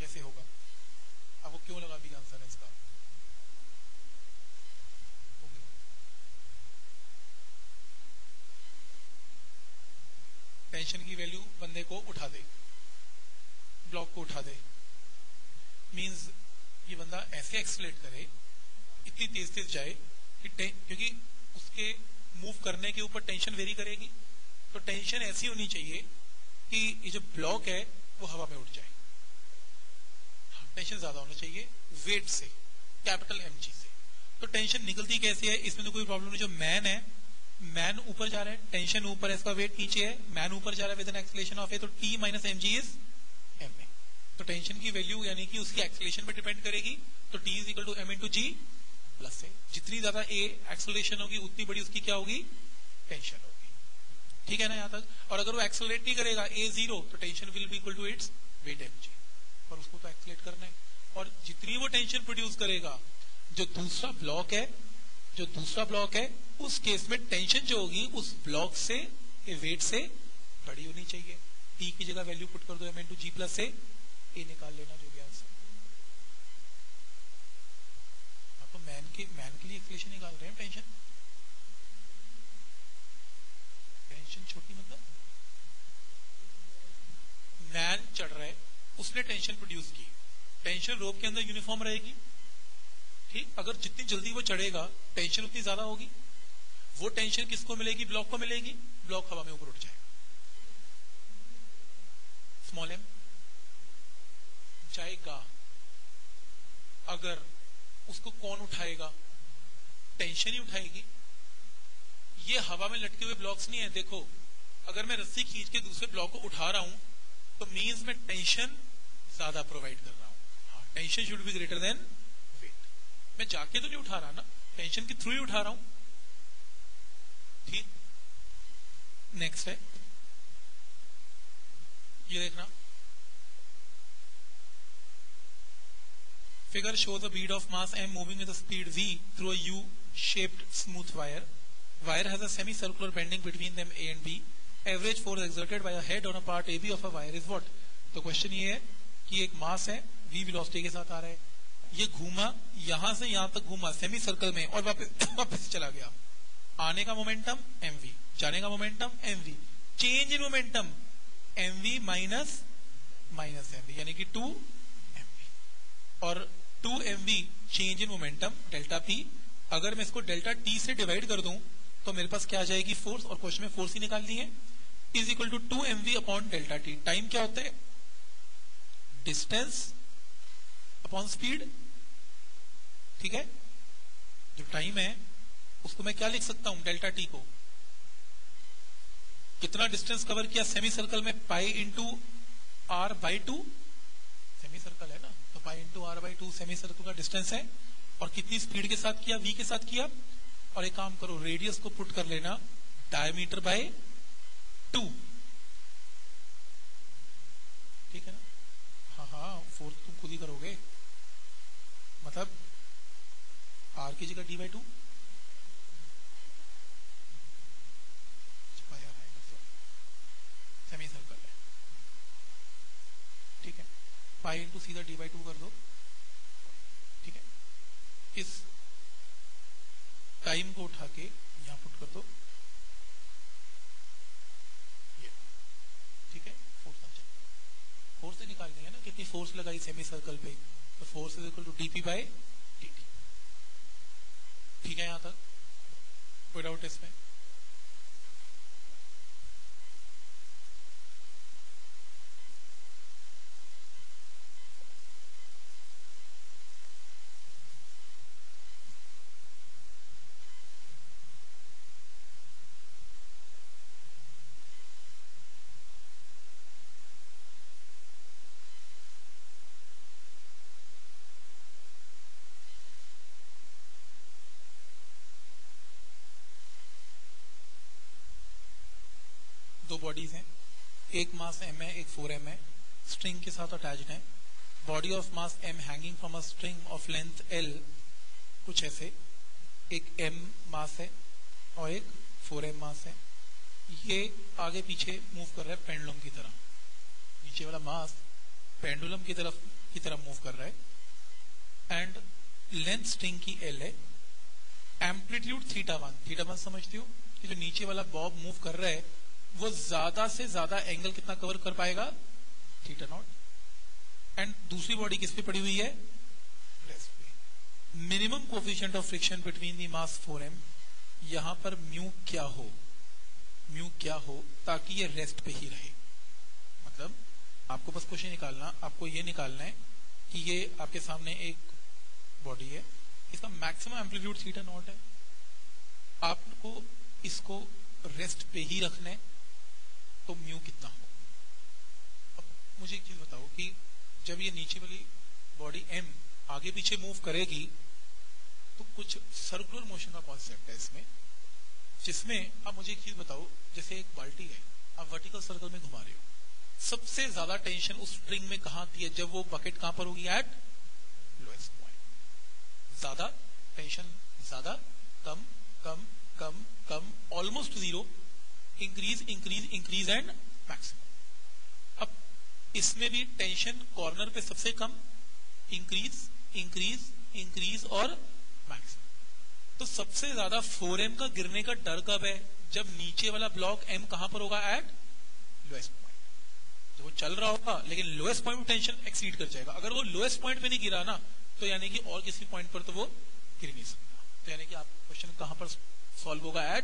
कैसे होगा? आपको क्यों लगा भी आंसर है इसका? टेंशन की वैल्यू बंदे को उठा दे, ब्लॉक को उठा दे, मींस ये बंदा ऐसे एक्सलेट करे, इतनी तेज तेज जाए कि क्योंकि उसके मूव करने के ऊपर टेंशन वेरी करेगी, तो टेंशन ऐसी होनी चाहिए कि ये जो ब्लॉक है वो हवा में उठ जाए। टेंशन ज्यादा होना चाहिए वेट से, कैपिटल एम जी से। तो टेंशन निकलती कैसे है, इसमें तो कोई प्रॉब्लम नहीं। जो मैन है, मैन ऊपर जा रहा है, टेंशन ऊपर है, इसका वेट नीचे है, मैन ऊपर जा रहा है with an acceleration of A, तो T minus M G is M A. तो टेंशन की वैल्यू यानी कि उसकी एक्सेलरेशन पे डिपेंड करेगी, तो T is equal to M into G plus A. जितनी ज्यादा ए एक्सेलरेशन होगी उतनी बड़ी उसकी क्या होगी, टेंशन होगी। ठीक है ना यहाँ तक? और अगर वो एक्सेलरेट नहीं करेगा ए जीरो, तो tension will be equal to its weight M G, और उसको तो एक्सेलरेट करना है। और जितनी वो टेंशन प्रोड्यूस करेगा, जो दूसरा ब्लॉक है जो दूसरा ब्लॉक है उस केस में टेंशन जो होगी उस ब्लॉक से, वेट से बड़ी होनी चाहिए। टी की जगह वैल्यू पुट कर दो M into G plus A, A निकाल लेना जो भी आंसर। आप तो मैन के मैन के लिए एक्सेलरेशन निकाल रहे हैं। टेंशन टेंशन छोटी मतलब मैन चढ़ रहा है, उसने टेंशन प्रोड्यूस की, टेंशन रोप के अंदर यूनिफॉर्म रहेगी। ठीक, अगर जितनी जल्दी वो चढ़ेगा टेंशन उतनी ज्यादा होगी। वो टेंशन किसको मिलेगी, ब्लॉक को मिलेगी, ब्लॉक हवा में ऊपर उठ जाएगा। स्मॉल एम जाएगा, अगर उसको कौन उठाएगा, टेंशन ही उठाएगी। ये हवा में लटके हुए ब्लॉक्स नहीं है। देखो, अगर मैं रस्सी खींच के दूसरे ब्लॉक को उठा रहा हूं तो मींस मैं टेंशन ज्यादा प्रोवाइड कर रहा हूं। हाँ, tension should be greater than weight. मैं जाके तो नहीं उठा रहा ना, टेंशन के थ्रू ही उठा रहा हूं। ठीक, नेक्स्ट है ये देखना, figure shows a bead of mass m moving with a speed v through a U-shaped smooth wire. Wire has a semicircular bending between them A and B. Average force exerted by a head on a part A B of a wire is what? तो question ये है कि एक मास है, v velocity के साथ आ रहा है, ये घूमा यहां से यहां तक घूमा सेमी सर्कल में और वापस वापस चला गया। आने का मोमेंटम mv, जाने का momentum mv, change in momentum mv minus minus mv यानी कि टू mv, और two mv change in momentum delta p। अगर मैं इसको डेल्टा t से डिवाइड कर दूं तो मेरे पास क्या आ जाएगी, फोर्स, और क्वेश्चन में फोर्स ही निकालनी है, is equal to two mv upon delta t। Time क्या होता है, डिस्टेंस अपॉन स्पीड। ठीक है, जो टाइम है उसको मैं क्या लिख सकता हूं, डेल्टा t को, कितना डिस्टेंस कवर किया सेमी सर्कल में, pi into R by two, semi circle है ना, तो pi into R by two semi circle का डिस्टेंस है, और कितनी स्पीड के साथ किया, v के साथ किया। और एक काम करो, रेडियस को पुट कर लेना डायमीटर बाय टू। ठीक है ना? हाँ हाँ, फोर्थ तुम खुद ही करोगे, मतलब आर की जगह D by two, semi circle है। ठीक है, पाई इंटू सीधा डी बाई टू कर दो। ठीक है, इस टाइम को उठा के यहां पुट कर दो, ये। ठीक है, फोर्स आ जाए, फोर्स से निकालनी है ना, कितनी फोर्स लगाई सेमी सर्कल पे, तो force is equal to DP by DT. ठीक है, यहां तक कोई डाउट इसमें? दो बॉडीज हैं, एक मास m है, एक फोर एम है, स्ट्रिंग के साथ अटैच्ड है। Body of mass m hanging from a string of length l, कुछ ऐसे, एक m मास है और एक फोर एम मास है। ये आगे पीछे मूव कर रहा है पेंडुलम की तरह, नीचे वाला मास पेंडुलम की तरफ की तरफ मूव कर रहा है एंड लेंथ स्ट्रिंग की एल है, amplitude theta one, theta one समझती हो कि जो नीचे वाला बॉब मूव कर रहा है वो ज्यादा से ज्यादा एंगल कितना कवर कर पाएगा, थीटा नॉट, एंड दूसरी बॉडी किस पे पड़ी हुई है, रेस्ट पे। Minimum coefficient of friction between the mass four M, यहां पर म्यू क्या हो, म्यू क्या हो ताकि ये रेस्ट पे ही रहे। मतलब आपको बस क्वेश्चन निकालना, आपको ये निकालना है कि ये आपके सामने एक बॉडी है, इसका मैक्सिमम एम्पलीट्यूड थीटा नॉट है, आपको इसको रेस्ट पे ही रखना है, तो म्यू कितना हो। अब मुझे एक चीज बताओ कि जब ये नीचे वाली बॉडी एम आगे पीछे मूव करेगी तो कुछ सर्कुलर मोशन का कॉन्सेप्ट है इसमें, जिसमें आप मुझे एक चीज बताओ, जैसे एक बाल्टी है, आप वर्टिकल सर्कल में घुमा रहे हो, सबसे ज्यादा टेंशन उस स्ट्रिंग में कहां आती है, जब वो बकेट कहां पर होगी, एट लोएस्ट पॉइंट। ज्यादा टेंशन, ज्यादा, कम कम कम कम, almost zero, increase increase increase and maximum. अब इसमें भी टेंशन कॉर्नर पे सबसे कम, इंक्रीज इंक्रीज इंक्रीज और मैक्सिमम। तो सबसे ज्यादा फोर एम का गिरने का डर कब है, जब नीचे वाला ब्लॉक एम कहां पर होगा, एट लोएस्ट पॉइंट। जब वो चल रहा होगा लेकिन लोएस्ट पॉइंट टेंशन एक्सीड कर जाएगा, अगर वो लोएस्ट पॉइंट पे नहीं गिरा ना तो यानी कि और किसी पॉइंट पर तो वो गिर नहीं सकता। तो यानी कि आप क्वेश्चन कहां पर सॉल्व होगा, एट।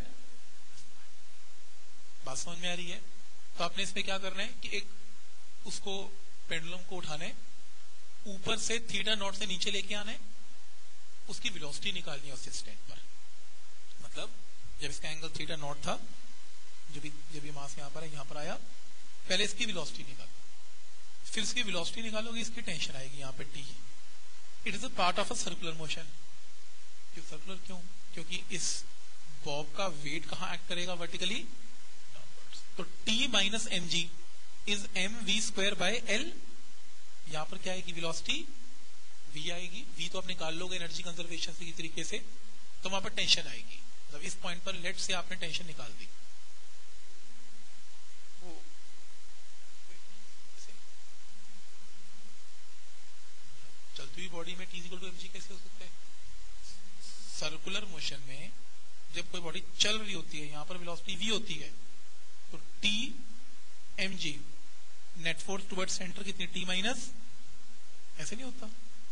बात समझ में आ रही है? तो आपने इसमें क्या करना है कि एक उसको पेंडुलम को उठाना है, ऊपर से थीटा नॉट से नीचे लेके आना है, उसकी वेलोसिटी निकालनी है उस स्टैंड पर। मतलब जब इसका एंगल थीटा नॉट था, जब भी जब भी मास यहां पर है, यहां पर आया, पहले इसकी वेलोसिटी निकालो, फिर इसकी वेलोसिटी निकालोगे, इसकी टेंशन आएगी यहाँ पे T. It is a part of a circular motion. क्यों सर्कुलर, क्यों? क्योंकि इस बॉब का वेट कहां एक्ट करेगा, वर्टिकली डाउनवर्ड्स। तो T minus M G is M V square by L. यहां पर क्या आएगी, वेलोसिटी वी आएगी, वी तो आप निकाल लोगे एनर्जी कंजर्वेशन से इस तरीके से, तो वहां पर टेंशन आएगी। मतलब इस पॉइंट पर लेट से आपने टेंशन निकाल दी, वो चलती हुई बॉडी में टी इक्वल टू एमजी कैसे हो सकता है? सर्कुलर मोशन में जब कोई बॉडी चल रही होती है, यहां पर वेलोसिटी वी होती है, तो T M G, net force toward centre कितनी, टी माइनस, ऐसे नहीं होता।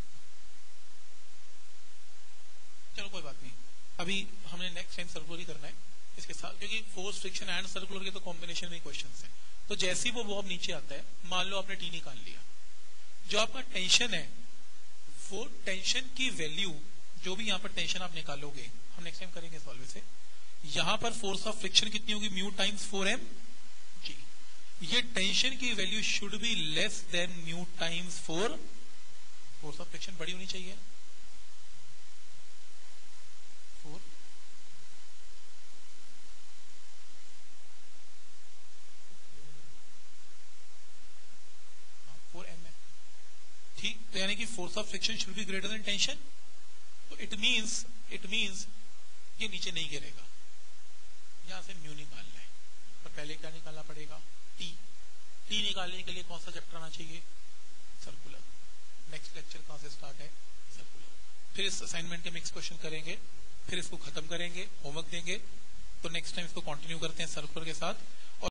चलो कोई बात नहीं, अभी हमने नेक्स्ट टाइम सर्कुलर ही करना है इसके साथ, क्योंकि फोर्स फ्रिक्शन एंड सर्कुलर के तो कॉम्बिनेशन में क्वेश्चंस हैं। तो जैसे ही वो बॉब नीचे आता है, मान लो आपने टी निकाल लिया, जो आपका टेंशन है वो टेंशन की वैल्यू, जो भी यहाँ पर टेंशन आप निकालोगे, हम नेक्स्ट टाइम करेंगे सॉल्व से, यहां पर फोर्स ऑफ फ्रिक्शन कितनी होगी, mu times four M G. ये टेंशन की value should be less than mu times four, force of friction बड़ी होनी चाहिए, फोर फोर एम है, ठीक। तो यानी कि force of friction should be greater than tension. तो इट मींस इट मींस ये नीचे नहीं गिरेगा, यहां से म्यू निकालना है, पर पहले क्या निकालना पड़ेगा, टी। टी निकालने के लिए कौन सा चैप्टर आना चाहिए, सर्कुलर। नेक्स्ट लेक्चर कहां से स्टार्ट है, सर्कुलर। फिर इस असाइनमेंट के नेक्स्ट क्वेश्चन करेंगे, फिर इसको खत्म करेंगे, होमवर्क देंगे, तो नेक्स्ट टाइम इसको कंटिन्यू करते हैं सर्कुलर के साथ।